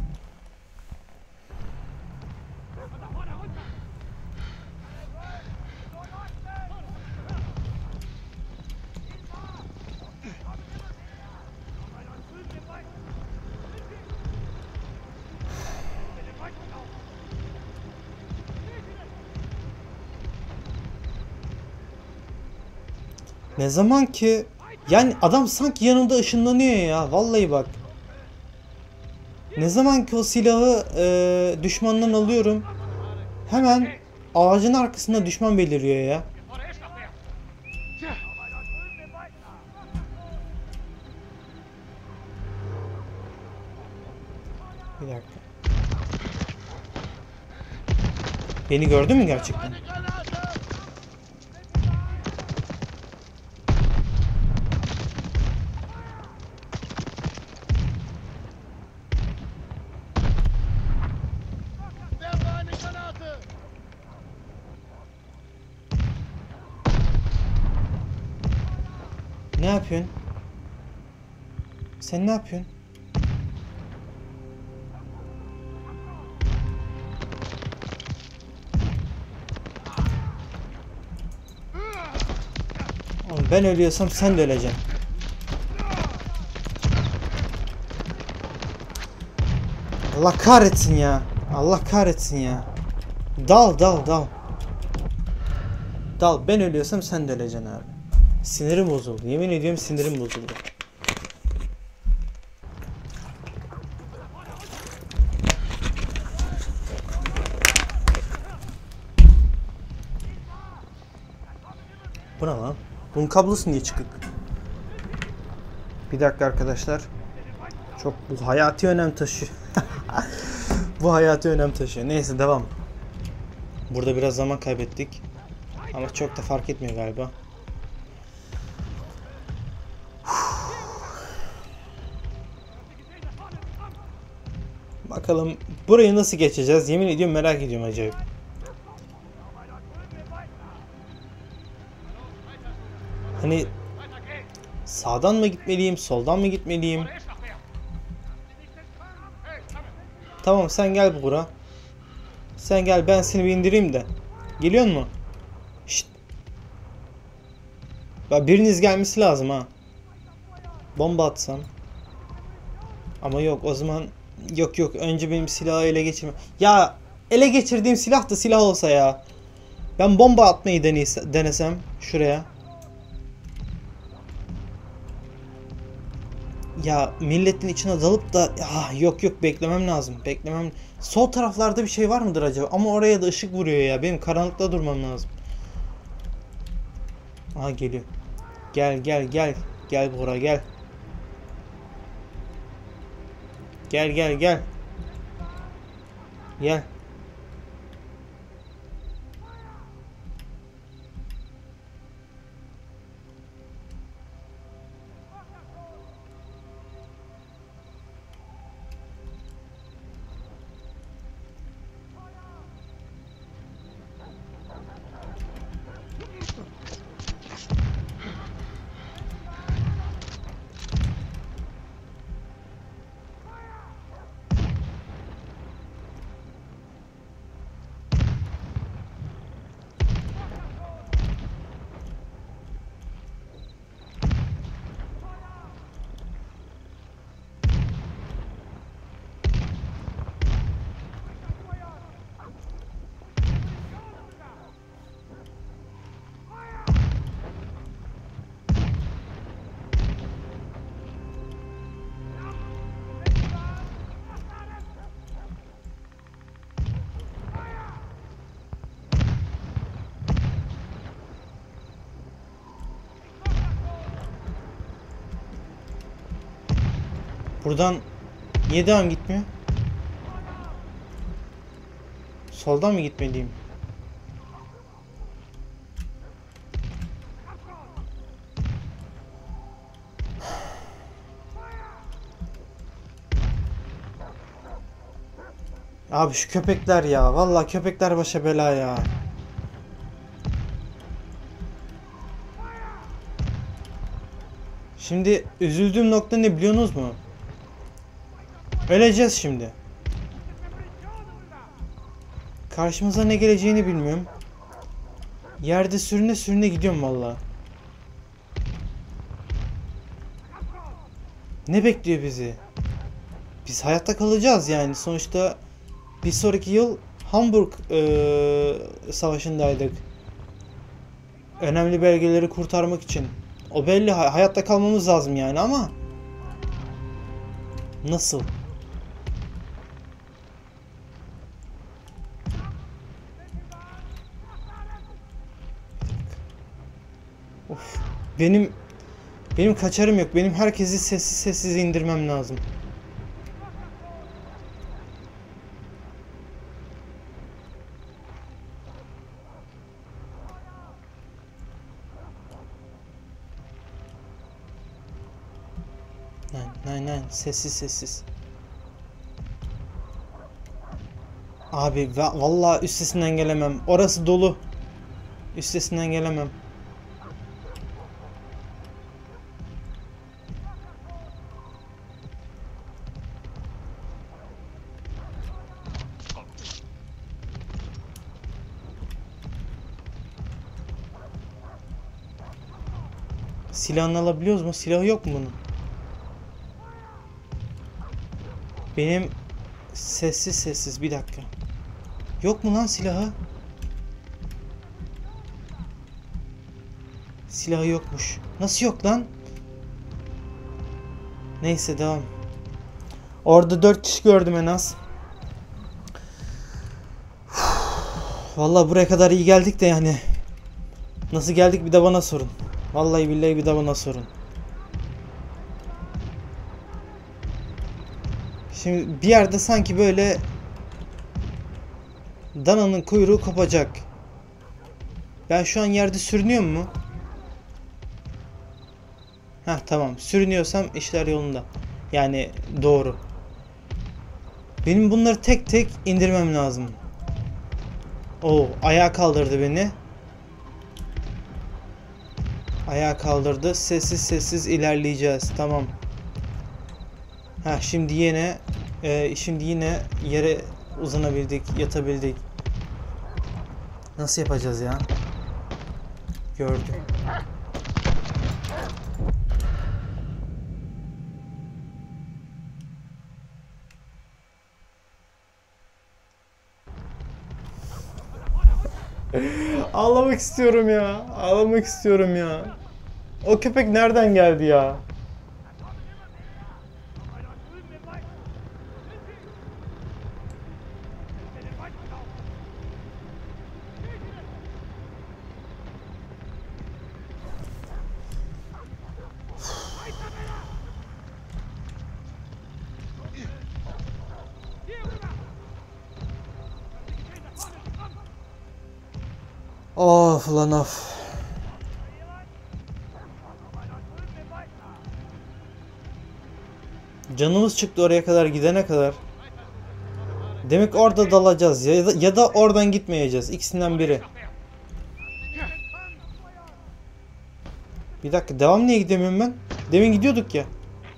Ne zaman ki yani adam sanki yanımda ışınlanıyor ya, vallahi bak. Ne zaman ki o silahı e, düşmandan alıyorum, hemen ağacın arkasında düşman beliriyor ya. Bir dakika. Beni gördü mü gerçekten? Ne yapıyorsun? Sen ne yapıyorsun? Oğlum ben ölüyorsam sen de öleceksin. Allah kahretsin ya. Allah kahretsin ya. Dal dal dal. Dal, ben ölüyorsam sen de öleceksin abi. Sinirim bozuldu. Yemin ediyorum sinirim bozuldu. Bu ne lan? Bunun kablosu niye çıkık? Bir dakika arkadaşlar. Çok bu hayati önem taşıyor. Bu hayati önem taşıyor. Neyse devam. Burada biraz zaman kaybettik. Ama çok da fark etmiyor galiba. Bakalım burayı nasıl geçeceğiz? Yemin ediyorum merak ediyorum acayip. Hani sağdan mı gitmeliyim, soldan mı gitmeliyim? Tamam sen gel bura. Sen gel, ben seni bir indireyim de. Geliyor mu? Şşt. Bak biriniz gelmesi lazım ha. Bomba atsam. Ama yok o zaman. Yok yok, önce benim silahı ele geçirme. Ya ele geçirdiğim silah da silah olsa ya. Ben bomba atmayı deneyse, denesem şuraya. Ya milletin içine dalıp da ah, yok yok beklemem lazım. Beklemem. Sol taraflarda bir şey var mıdır acaba? Ama oraya da ışık vuruyor ya. Benim karanlıkta durmam lazım. Aha geliyor. Gel gel gel. Gel buraya gel. Gel gel gel. Gel. Buradan niye devam gitmiyor? Soldan mı gitmeliyim? Abi şu köpekler ya. Vallahi köpekler başa bela ya. Şimdi üzüldüğüm nokta ne biliyorsunuz mu? Öleceğiz şimdi. Karşımıza ne geleceğini bilmiyorum. Yerde sürüne sürüne gidiyorum vallahi. Ne bekliyor bizi? Biz hayatta kalacağız yani. Sonuçta bir sonraki yıl Hamburg ee, savaşındaydık. Önemli belgeleri kurtarmak için. O belli, hayatta kalmamız lazım yani ama nasıl? Of. Benim benim kaçarım yok. Benim herkesi sessiz sessiz indirmem lazım. Nein, nein, sessiz sessiz. Abi va vallahi üstesinden gelemem. Orası dolu. Üstesinden gelemem. Silahını alabiliyoruz mu? Silahı yok mu bunun? Benim sessiz sessiz bir dakika. Yok mu lan silahı? Silahı yokmuş. Nasıl yok lan? Neyse devam. Orada dört kişi gördüm en az. Vallahi buraya kadar iyi geldik de yani. Nasıl geldik bir de bana sorun. Vallahi billahi bir de bana sorun. Şimdi bir yerde sanki böyle dananın kuyruğu kopacak. Ben şu an yerde sürünüyor mu? Heh tamam. Sürünüyorsam işler yolunda. Yani doğru. Benim bunları tek tek indirmem lazım. Oo, ayağa kaldırdı beni. Ayağa kaldırdı. Sessiz sessiz ilerleyeceğiz. Tamam. Ha şimdi yine e, şimdi yine yere uzanabildik, yatabildik. Nasıl yapacağız ya? Gördüm. Ağlamak istiyorum ya. Ağlamak istiyorum ya. O köpek nereden geldi ya? Of lan of. Canımız çıktı oraya kadar gidene kadar. Demek orada dalacağız ya da, ya da oradan gitmeyeceğiz. İkisinden biri. Bir dakika devam niye gidemiyorum ben? Demin gidiyorduk ya.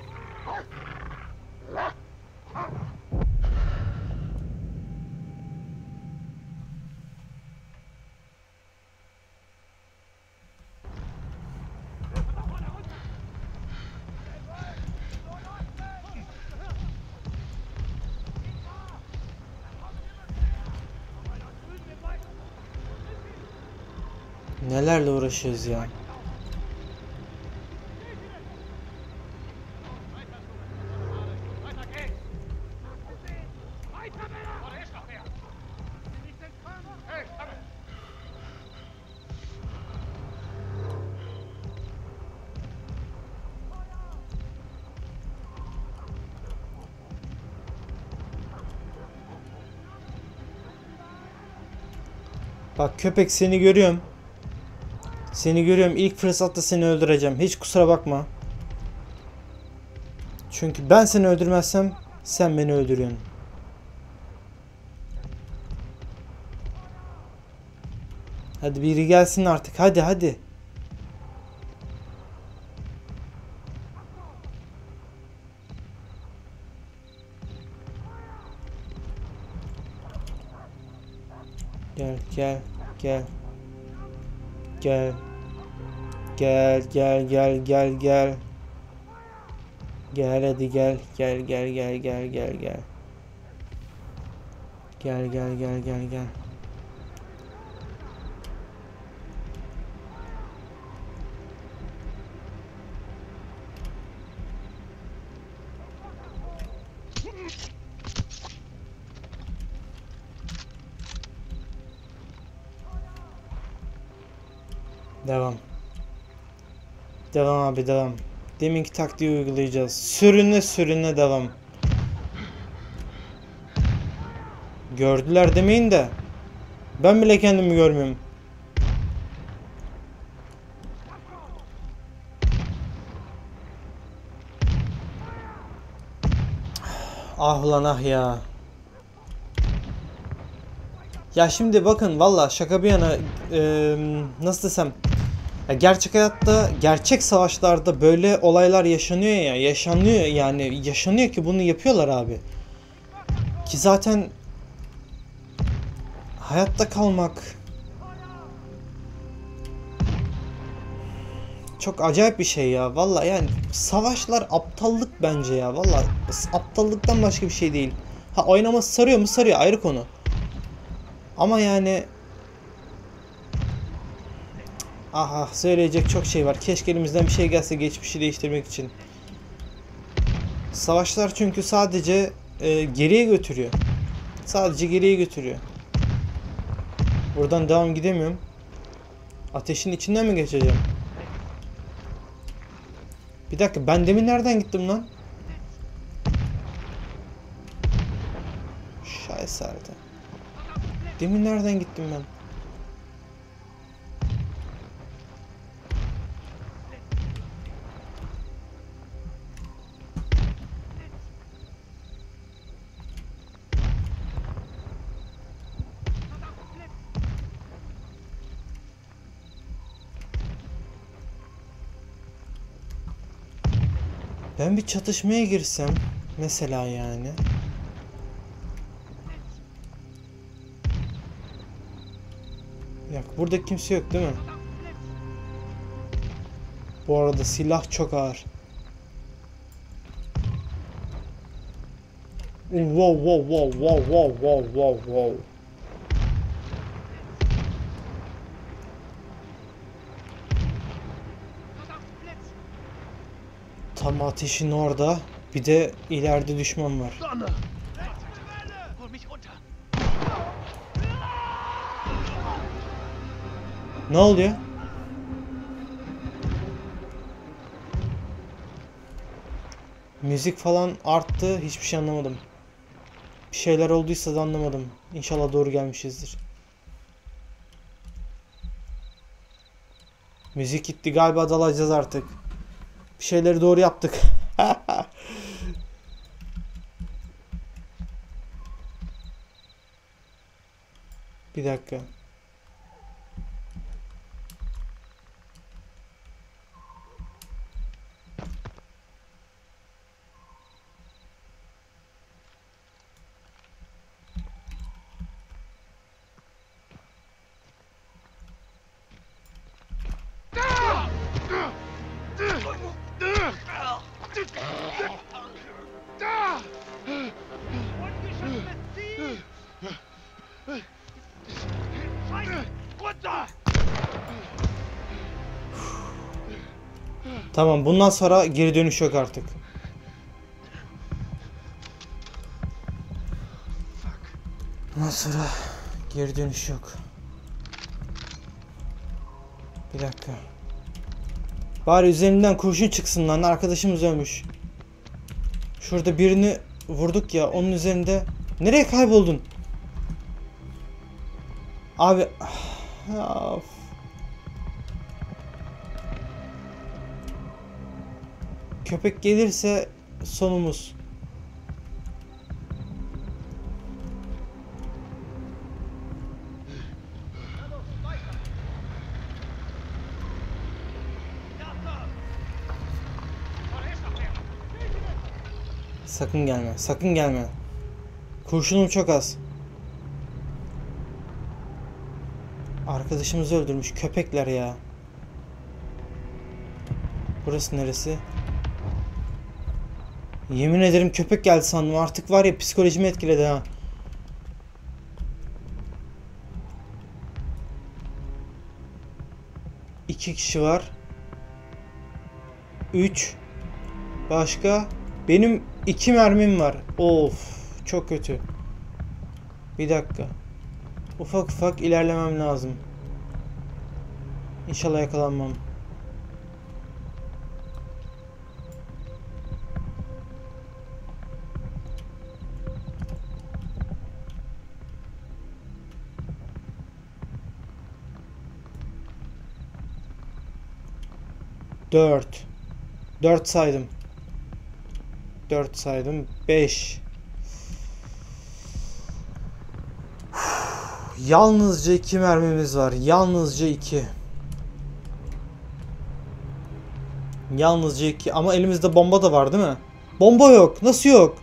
Nelerle uğraşıyoruz ya. Bak köpek, seni görüyorum. Seni görüyorum. İlk fırsatta seni öldüreceğim. Hiç kusura bakma. Çünkü ben seni öldürmezsem sen beni öldürüyorsun. Hadi biri gelsin artık. Hadi hadi. Gel gel gel. Gel. Gel gel gel gel gel. Gel hadi gel gel gel gel gel gel gel. Gel gel gel gel gel. Devam. Devam abi devam. Deminki taktiği uygulayacağız. Sürüne sürüne devam. Gördüler demeyin de. Ben bile kendimi görmüyorum. Ah ulan ah ya. Ya şimdi bakın valla şaka bir yana e, nasıl desem, ya gerçek hayatta, gerçek savaşlarda böyle olaylar yaşanıyor ya, yaşanıyor yani, yaşanıyor ki bunu yapıyorlar abi. Ki zaten hayatta kalmak çok acayip bir şey ya valla. Yani savaşlar aptallık bence ya valla, aptallıktan başka bir şey değil. Ha, oynaması sarıyor mu, sarıyor, ayrı konu. Ama yani aha, söyleyecek çok şey var. Keşke elimizden bir şey gelse geçmişi değiştirmek için. Savaşlar çünkü sadece e, geriye götürüyor. Sadece geriye götürüyor. Buradan devam gidemiyorum. Ateşin içinden mi geçeceğim? Bir dakika, ben demin nereden gittim lan? Şaheserde. Demin nereden gittim ben? Ben bir çatışmaya girsem mesela yani. Yok, burada kimse yok değil mi? Bu arada silah çok ağır. Wow wow wow wow wow wow wow wow. Tam ateşin orada. Bir de ileride düşman var. Ne oluyor? Müzik falan arttı. Hiçbir şey anlamadım. Bir şeyler olduysa da anlamadım. İnşallah doğru gelmişizdir. Müzik gitti. Galiba dalacağız artık. Bir şeyleri doğru yaptık. Bir dakika. Tamam, bundan sonra geri dönüş yok artık. Bundan sonra geri dönüş yok. Bir dakika. Bari üzerinden kurşun çıksın lan, arkadaşımız ölmüş. Şurada birini vurduk ya, onun üzerinde. Nereye kayboldun? Abi ya. Köpek gelirse sonumuz. Sakın gelme, sakın gelme. Kurşunum çok az. Arkadaşımızı öldürmüş köpekler ya. Burası neresi? Yemin ederim köpek geldi sandım. Artık var ya, psikolojimi etkiledi ha. İki kişi var. Üç. Başka? Benim iki mermim var. Of, çok kötü. Bir dakika. Ufak ufak ilerlemem lazım. İnşallah yakalanmam. Dört. Dört saydım. Dört saydım. Beş. Yalnızca iki mermimiz var. Yalnızca iki. Yalnızca iki. Ama elimizde bomba da var değil mi? Bomba yok. Nasıl yok?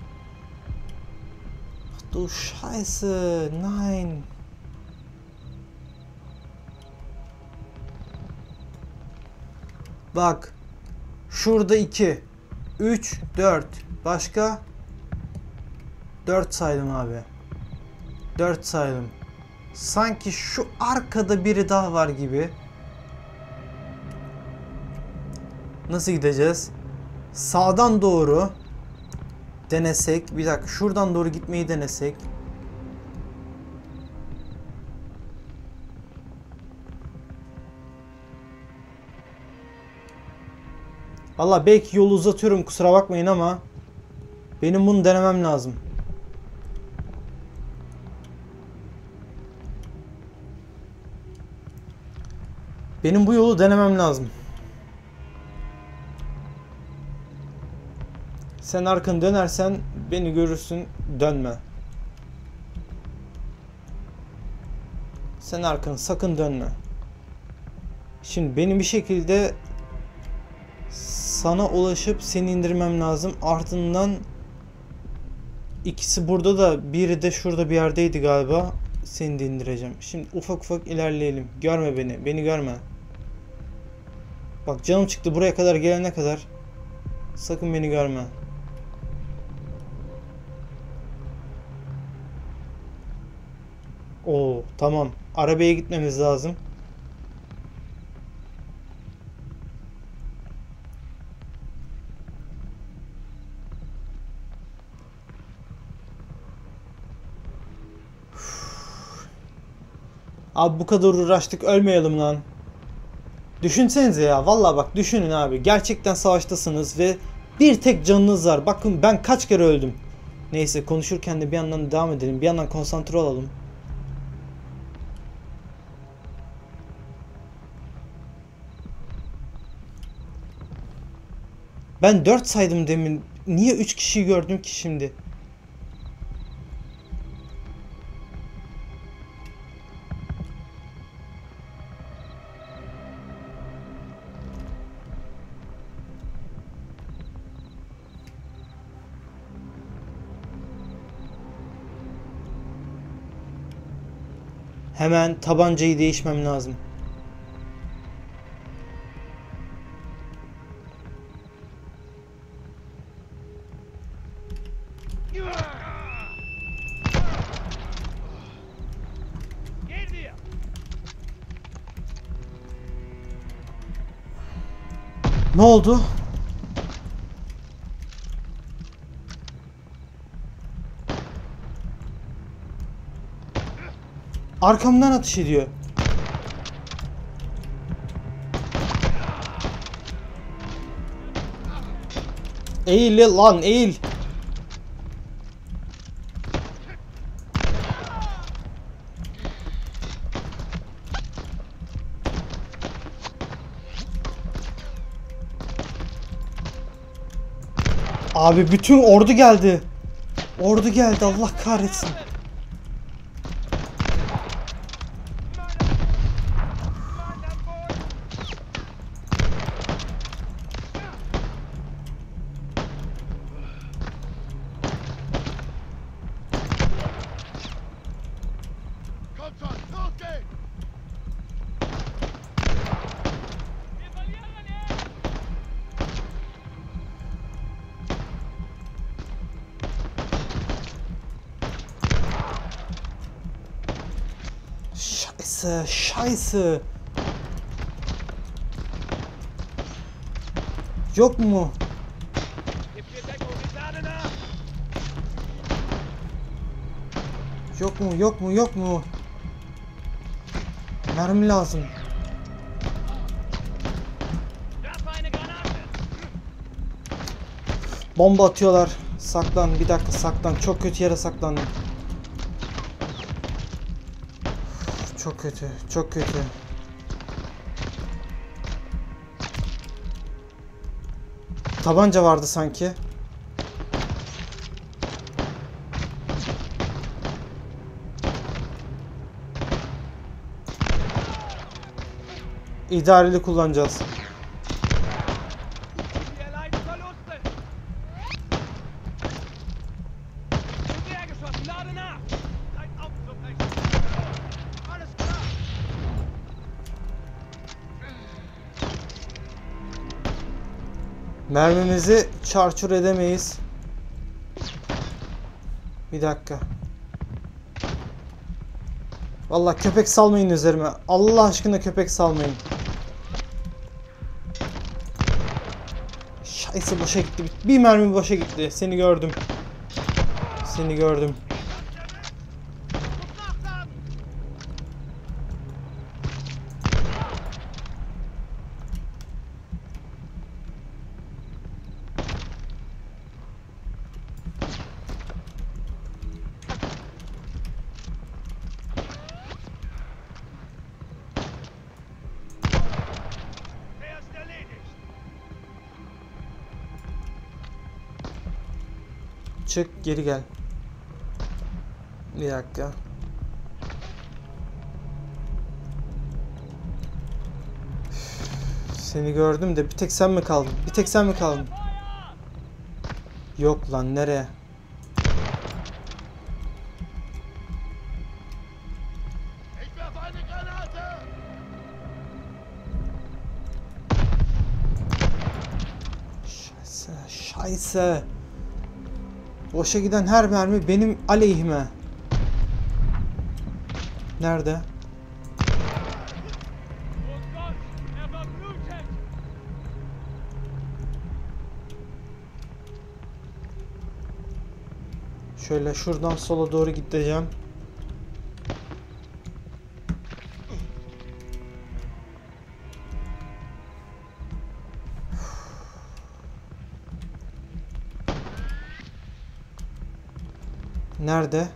Du Scheiße. Nein. Bak. Şurada iki. üç, dört. Başka? dört saydım abi. dört saydım. Sanki şu arkada biri daha var gibi. Nasıl gideceğiz? Sağdan doğru denesek. Bir dakika, şuradan doğru gitmeyi denesek. Vallahi belki yolu uzatıyorum, kusura bakmayın ama benim bunu denemem lazım. Benim bu yolu denemem lazım. Sen arkanı dönersen beni görürsün, dönme. Sen arkanı sakın dönme. Şimdi benim bir şekilde sana ulaşıp seni indirmem lazım. Ardından ikisi burada da, biri de şurada bir yerdeydi galiba. Seni de indireceğim. Şimdi ufak ufak ilerleyelim. Görme beni. Beni görme. Bak canım çıktı buraya kadar gelene kadar. Sakın beni görme. Oo, tamam. Arabaya gitmemiz lazım. Abi bu kadar uğraştık, ölmeyelim lan. Düşünsenize ya, vallahi bak düşünün abi. Gerçekten savaştasınız ve bir tek canınız var. Bakın ben kaç kere öldüm. Neyse, konuşurken de bir yandan devam edelim. Bir yandan konsantre olalım. Ben dört saydım demin. Niye üç kişiyi gördüm ki şimdi? Hemen tabancayı değişmem lazım. Ne oldu? Arkamdan atış ediyor. Eğil lan, eğil. Abi bütün ordu geldi. Ordu geldi, Allah kahretsin. Scheiße, Scheiße. Yok mu? Yok mu, yok mu, yok mu? Mermi lazım. Bomba atıyorlar. Saklan, bir dakika saklan. Çok kötü yere saklandım. Çok kötü, çok kötü. Tabanca vardı sanki. İdareli kullanacağız. Mermimizi çarçur edemeyiz. Bir dakika. Vallahi köpek salmayın üzerime. Allah aşkına köpek salmayın. Şayse boşa gitti. Bir mermi boşa gitti. Seni gördüm. Seni gördüm. Çık, geri gel. Bir dakika. Seni gördüm de bir tek sen mi kaldın? Bir tek sen mi kaldın? Yok lan, nereye? Scheiße, Scheiße. Boşa giden her mermi benim aleyhime. Nerede? Şöyle şuradan sola doğru gideceğim. Nerede?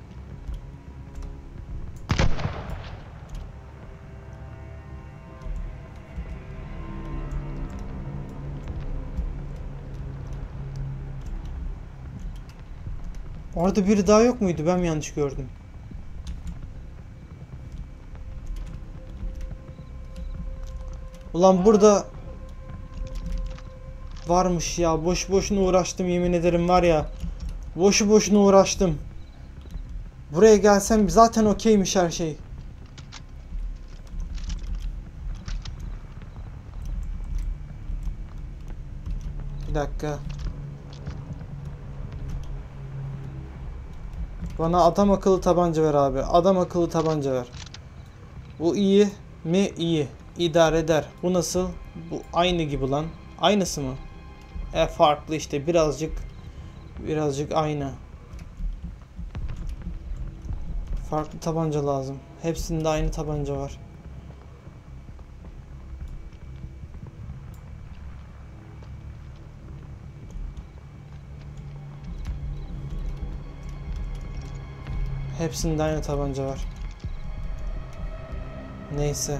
Orada biri daha yok muydu? Ben mi yanlış gördüm? Ulan burada varmış ya. Boş boşuna uğraştım, yemin ederim var ya. Boşu boşuna uğraştım. Buraya gelsem zaten okeymiş her şey. Bir dakika. Bana adam akıllı tabanca ver abi. Adam akıllı tabanca ver. Bu iyi mi? İyi. İdare eder. Bu nasıl? Bu aynı gibi lan. Aynısı mı? E farklı işte. Birazcık birazcık aynı. Farklı tabanca lazım. Hepsinde aynı tabanca var. Hepsinde aynı tabanca var. Neyse.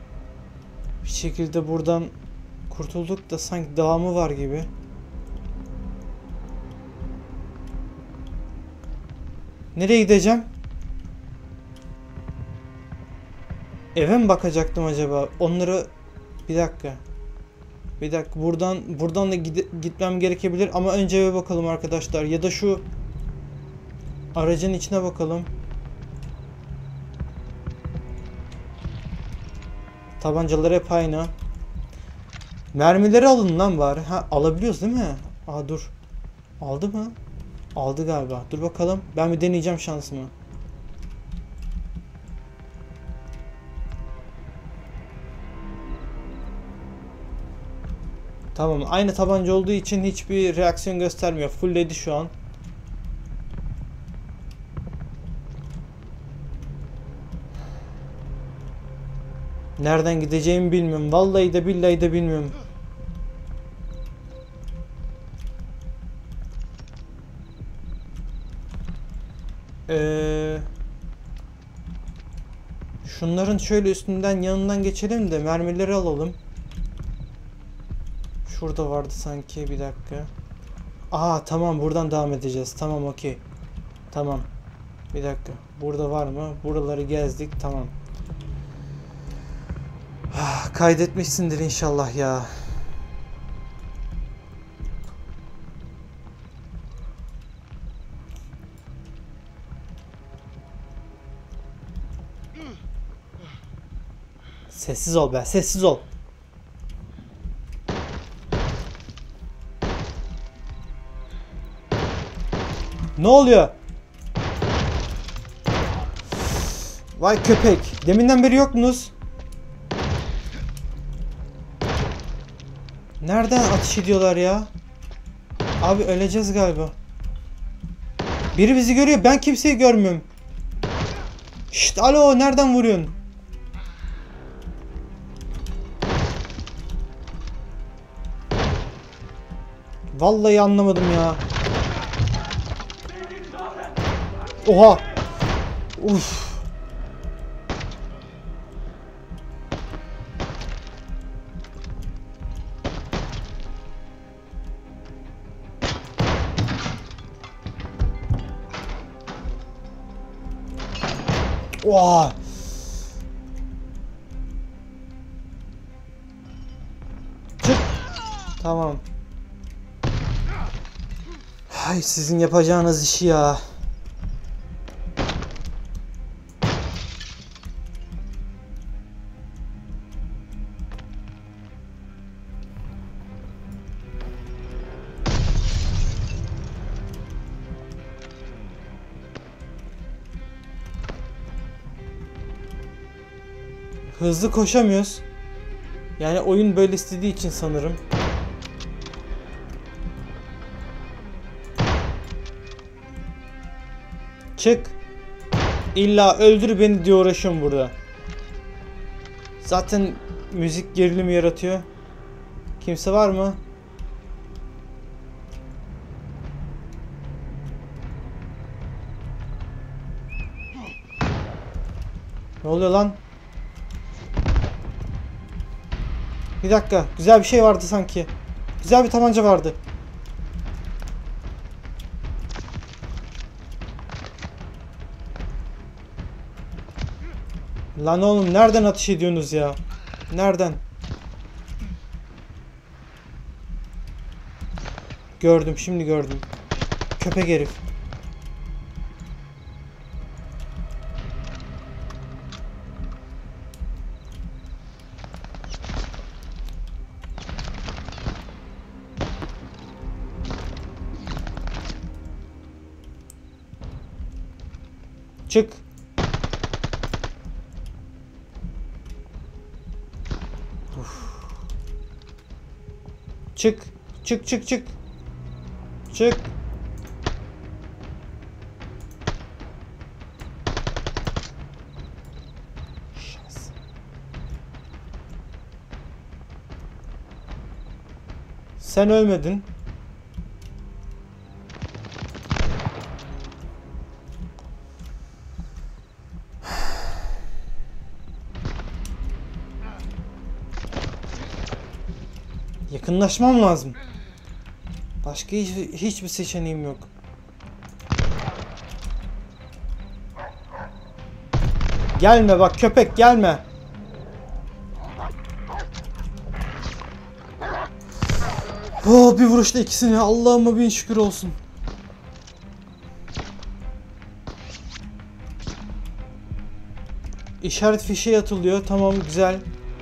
Bir şekilde buradan kurtulduk da sanki devamı var gibi. Nereye gideceğim? Eve mi bakacaktım acaba? Onları bir dakika. Bir dakika buradan buradan da gide, gitmem gerekebilir ama önce eve bakalım arkadaşlar ya da şu aracın içine bakalım. Tabancalar hep aynı. Mermileri alın lan bari. Ha alabiliyoruz değil mi? Aa dur. Aldı mı? Aldı galiba. Dur bakalım. Ben bir deneyeceğim şansımı. Tamam. Aynı tabanca olduğu için hiçbir reaksiyon göstermiyor. Fullledi şu an. Nereden gideceğimi bilmiyorum. Vallahi de billahi de bilmiyorum. Ee, şunların şöyle üstünden yanından geçelim de mermileri alalım. Şurada vardı sanki, bir dakika. Aa tamam, buradan devam edeceğiz. Tamam, okey. Tamam. Bir dakika. Burada var mı? Buraları gezdik. Tamam. Ah, kaydetmişsindir inşallah ya. Sessiz ol be, sessiz ol. Ne oluyor? Vay köpek. Deminden beri yoktunuz. Nereden ateş ediyorlar ya? Abi öleceğiz galiba. Biri bizi görüyor. Ben kimseyi görmüyorum. Şşt, alo, nereden vuruyorsun? Vallahi anlamadım ya. Oha. Uf. Oha. Çık. Tamam. Hay sizin yapacağınız işi ya. Hızlı koşamıyoruz. Yani oyun böyle istediği için sanırım. Çık. İlla öldür beni diye uğraşıyorum burada. Zaten müzik gerilimi yaratıyor. Kimse var mı? Ne oluyor lan? Bir dakika. Güzel bir şey vardı sanki. Güzel bir tabanca vardı. Lan oğlum nereden ateş ediyorsunuz ya? Nereden? Gördüm, şimdi gördüm. Köpek herif. Çık. Uf. Çık. Çık çık çık. Çık. Şans. Sen ölmedin. Yakınlaşmam lazım. Başka hiç, hiçbir seçeneğim yok. Gelme bak köpek gelme. Oh, bir vuruşta ikisini. Allah'ıma bin şükür olsun. İşaret fişeği atılıyor. Tamam, güzel.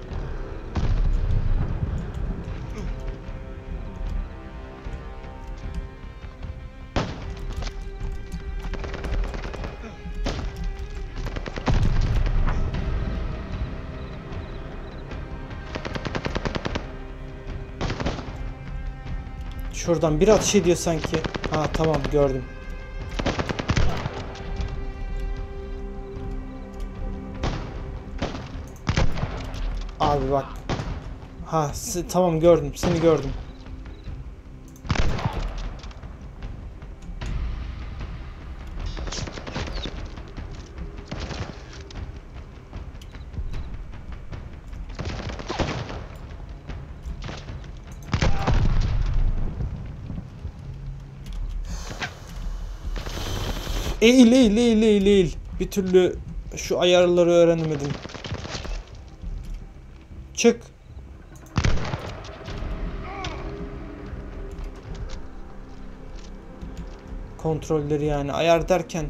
Şuradan bir atış ediyor sanki. Ha tamam, gördüm. Abi bak. Ha tamam, gördüm. Seni gördüm. Eğil eğil eğil eğil eğil. Bir türlü şu ayarları öğrenemedim. Çık. Kontrolleri yani ayar derken.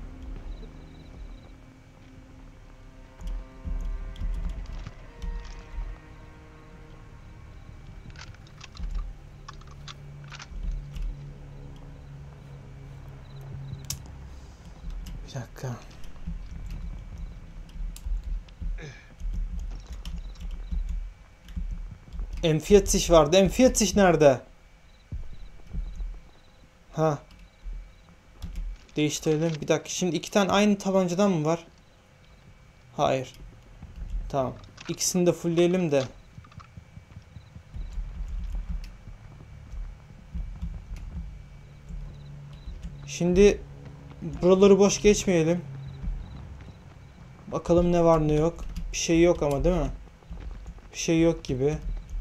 Bir dakika. Enfiyetiş vardı. Enfiyetiş nerede? Ha. Değiştirelim. Bir dakika. Şimdi iki tane aynı tabancadan mı var? Hayır. Tamam. İkisini de fullleyelim de. Şimdi buraları boş geçmeyelim. Bakalım ne var ne yok. Bir şey yok ama değil mi? Bir şey yok gibi.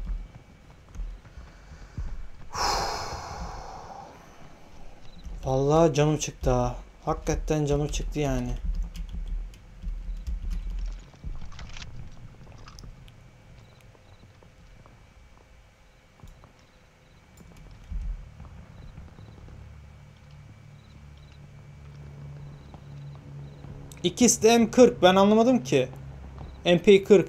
Vallahi canım çıktı ha. Hakikaten canım çıktı yani. İkisi de M kırk. Ben anlamadım ki. M P kırk.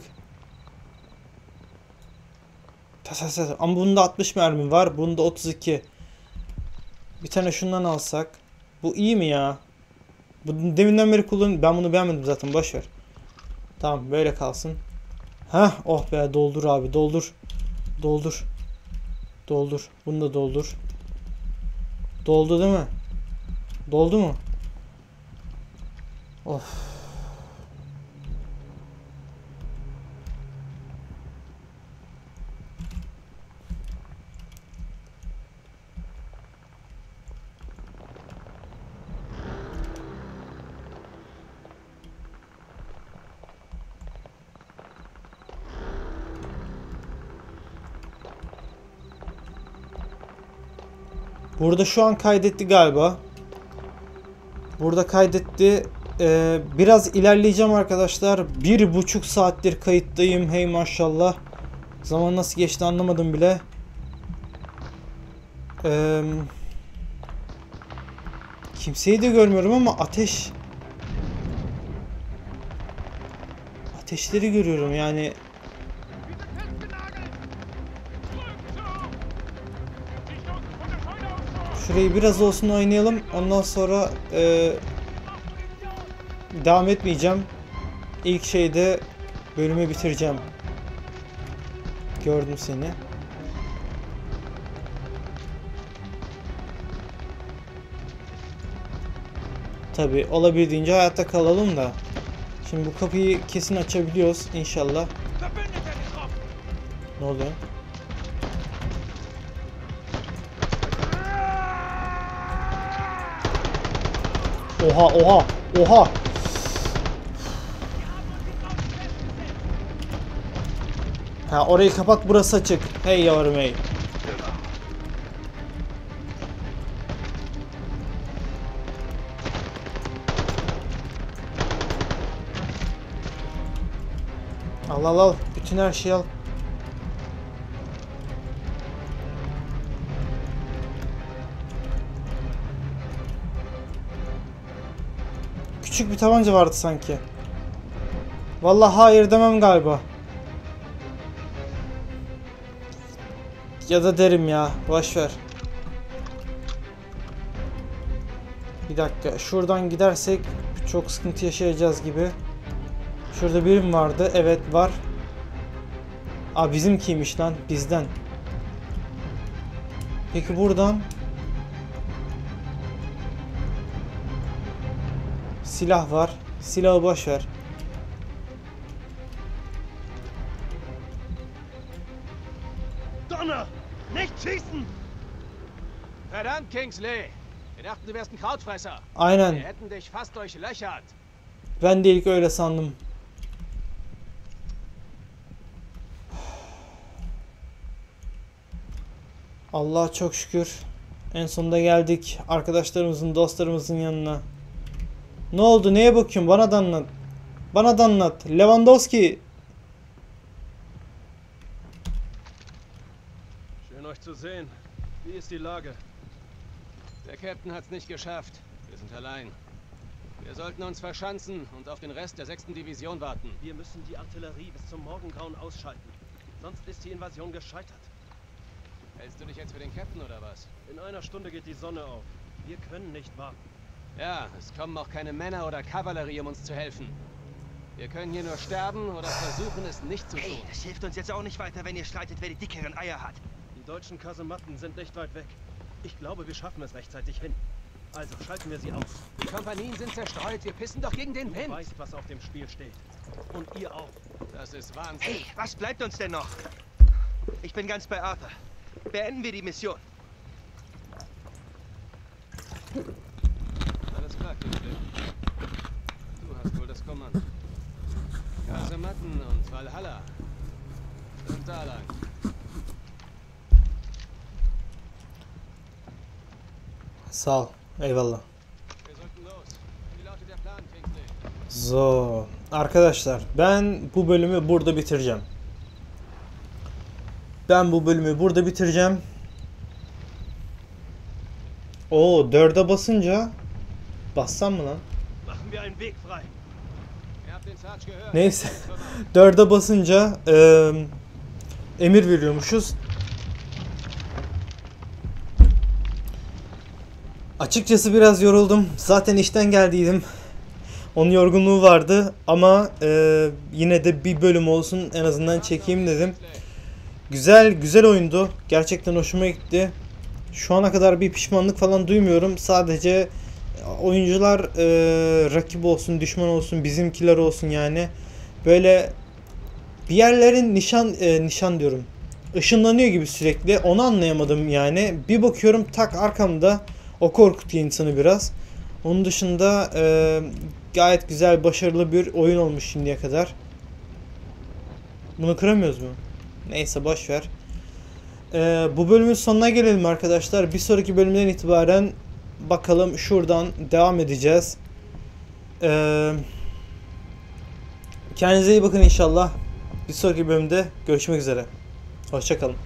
Ama bunda altmış mermi var. Bunda otuz iki. Bir tane şundan alsak. Bu iyi mi ya? Bu deminden beri kullan. Ben bunu beğenmedim zaten. Boş ver. Tamam, böyle kalsın. Hah, oh be, doldur abi, doldur. Doldur. Doldur. Bunu da doldur. Doldu değil mi? Doldu mu? Of. Burada şu an kaydetti galiba. Burada kaydetti. Ee, biraz ilerleyeceğim arkadaşlar. Bir buçuk saattir kayıttayım. Hey maşallah. Zaman nasıl geçti anlamadım bile. Ee, kimseyi de görmüyorum ama ateş. Ateşleri görüyorum yani. Şurayı biraz olsun oynayalım. Ondan sonra e, devam etmeyeceğim. İlk şeyde bölümü bitireceğim. Gördüm seni. Tabi olabildiğince hayatta kalalım da. Şimdi bu kapıyı kesin açabiliyoruz inşallah. Ne oluyor? Oha oha oha. Ha, orayı kapat, burası açık. Hey yavrum hey. Al al al. Bütün her şeyi al. Küçük bir tabanca vardı sanki. Vallahi hayır demem galiba. Ya da derim ya. Boş ver. Bir dakika. Şuradan gidersek çok sıkıntı yaşayacağız gibi. Şurada birim vardı. Evet var. Aa bizimkiymiş lan. Bizden. Peki buradan silah var. Silahı boş ver. Donner! Nicht schießen! Verdammt, Kingsley! Wir dachten, du wärst ein Krautfresser. Aynen. Wir hätten dich fast durchlöchert. Ben de ilk öyle sandım. Allah'a çok şükür. En sonunda geldik arkadaşlarımızın, dostlarımızın yanına. Ne oldu? Neye bakıyorsun? Bana da anlat. Bana da anlat. Lewandowski. Schön euch zu sehen. Wie ist die Lage? Der Captain hat's nicht geschafft. Wir sind allein. Wir sollten uns verschanzen und auf den Rest der sechsten Division warten. Wir müssen die Artillerie bis zum Morgengrauen ausschalten. Sonst ist die Invasion gescheitert. Hältst du dich jetzt für den Captain oder was? In einer Stunde geht die Sonne auf. Wir können nicht warten. Ja, es kommen auch keine Männer oder Kavallerie, um uns zu helfen. Wir können hier nur sterben oder versuchen, es nicht zu tun. Hey, das hilft uns jetzt auch nicht weiter, wenn ihr streitet, wer die dickeren Eier hat. Die deutschen Kasematten sind nicht weit weg. Ich glaube, wir schaffen es rechtzeitig hin. Also schalten wir sie auf. Die Kompanien sind zerstreut. Wir pissen doch gegen den Du Wind. weißt, was auf dem Spiel steht. Und ihr auch. Das ist Wahnsinn. Hey, was bleibt uns denn noch? Ich bin ganz bei Arthur. Beenden wir die Mission. Alles klar, Kingsley. Du hast wohl das Kommando. Kasematten und Valhalla. Und da lang. Sağ ol. Eyvallah. Wir sollten los. Wie lautet der Plan, Kingsley? So. Arkadaşlar ben bu bölümü burada bitireceğim. Ben bu bölümü burada bitireceğim. Oo dörde basınca bassam mı lan? Machen wir einen Weg frei. Ihr habt den Sarge gehört. Neyse. dörde basınca e, emir veriyormuşuz. Açıkçası biraz yoruldum. Zaten işten geldiydim. Onun yorgunluğu vardı ama e, yine de bir bölüm olsun en azından çekeyim dedim. Güzel güzel oyundu. Gerçekten hoşuma gitti. Şu ana kadar bir pişmanlık falan duymuyorum. Sadece oyuncular e, rakip olsun, düşman olsun, bizimkiler olsun yani. Böyle bir yerlerin nişan e, nişan diyorum. Işınlanıyor gibi sürekli. Onu anlayamadım yani. Bir bakıyorum tak arkamda. O korkutuyor insanı biraz. Onun dışında e, gayet güzel, başarılı bir oyun olmuş şimdiye kadar. Bunu kıramıyoruz mu? Neyse boş ver. E, bu bölümün sonuna gelelim arkadaşlar. Bir sonraki bölümden itibaren bakalım şuradan devam edeceğiz. E, kendinize iyi bakın inşallah. Bir sonraki bölümde görüşmek üzere. Hoşça kalın.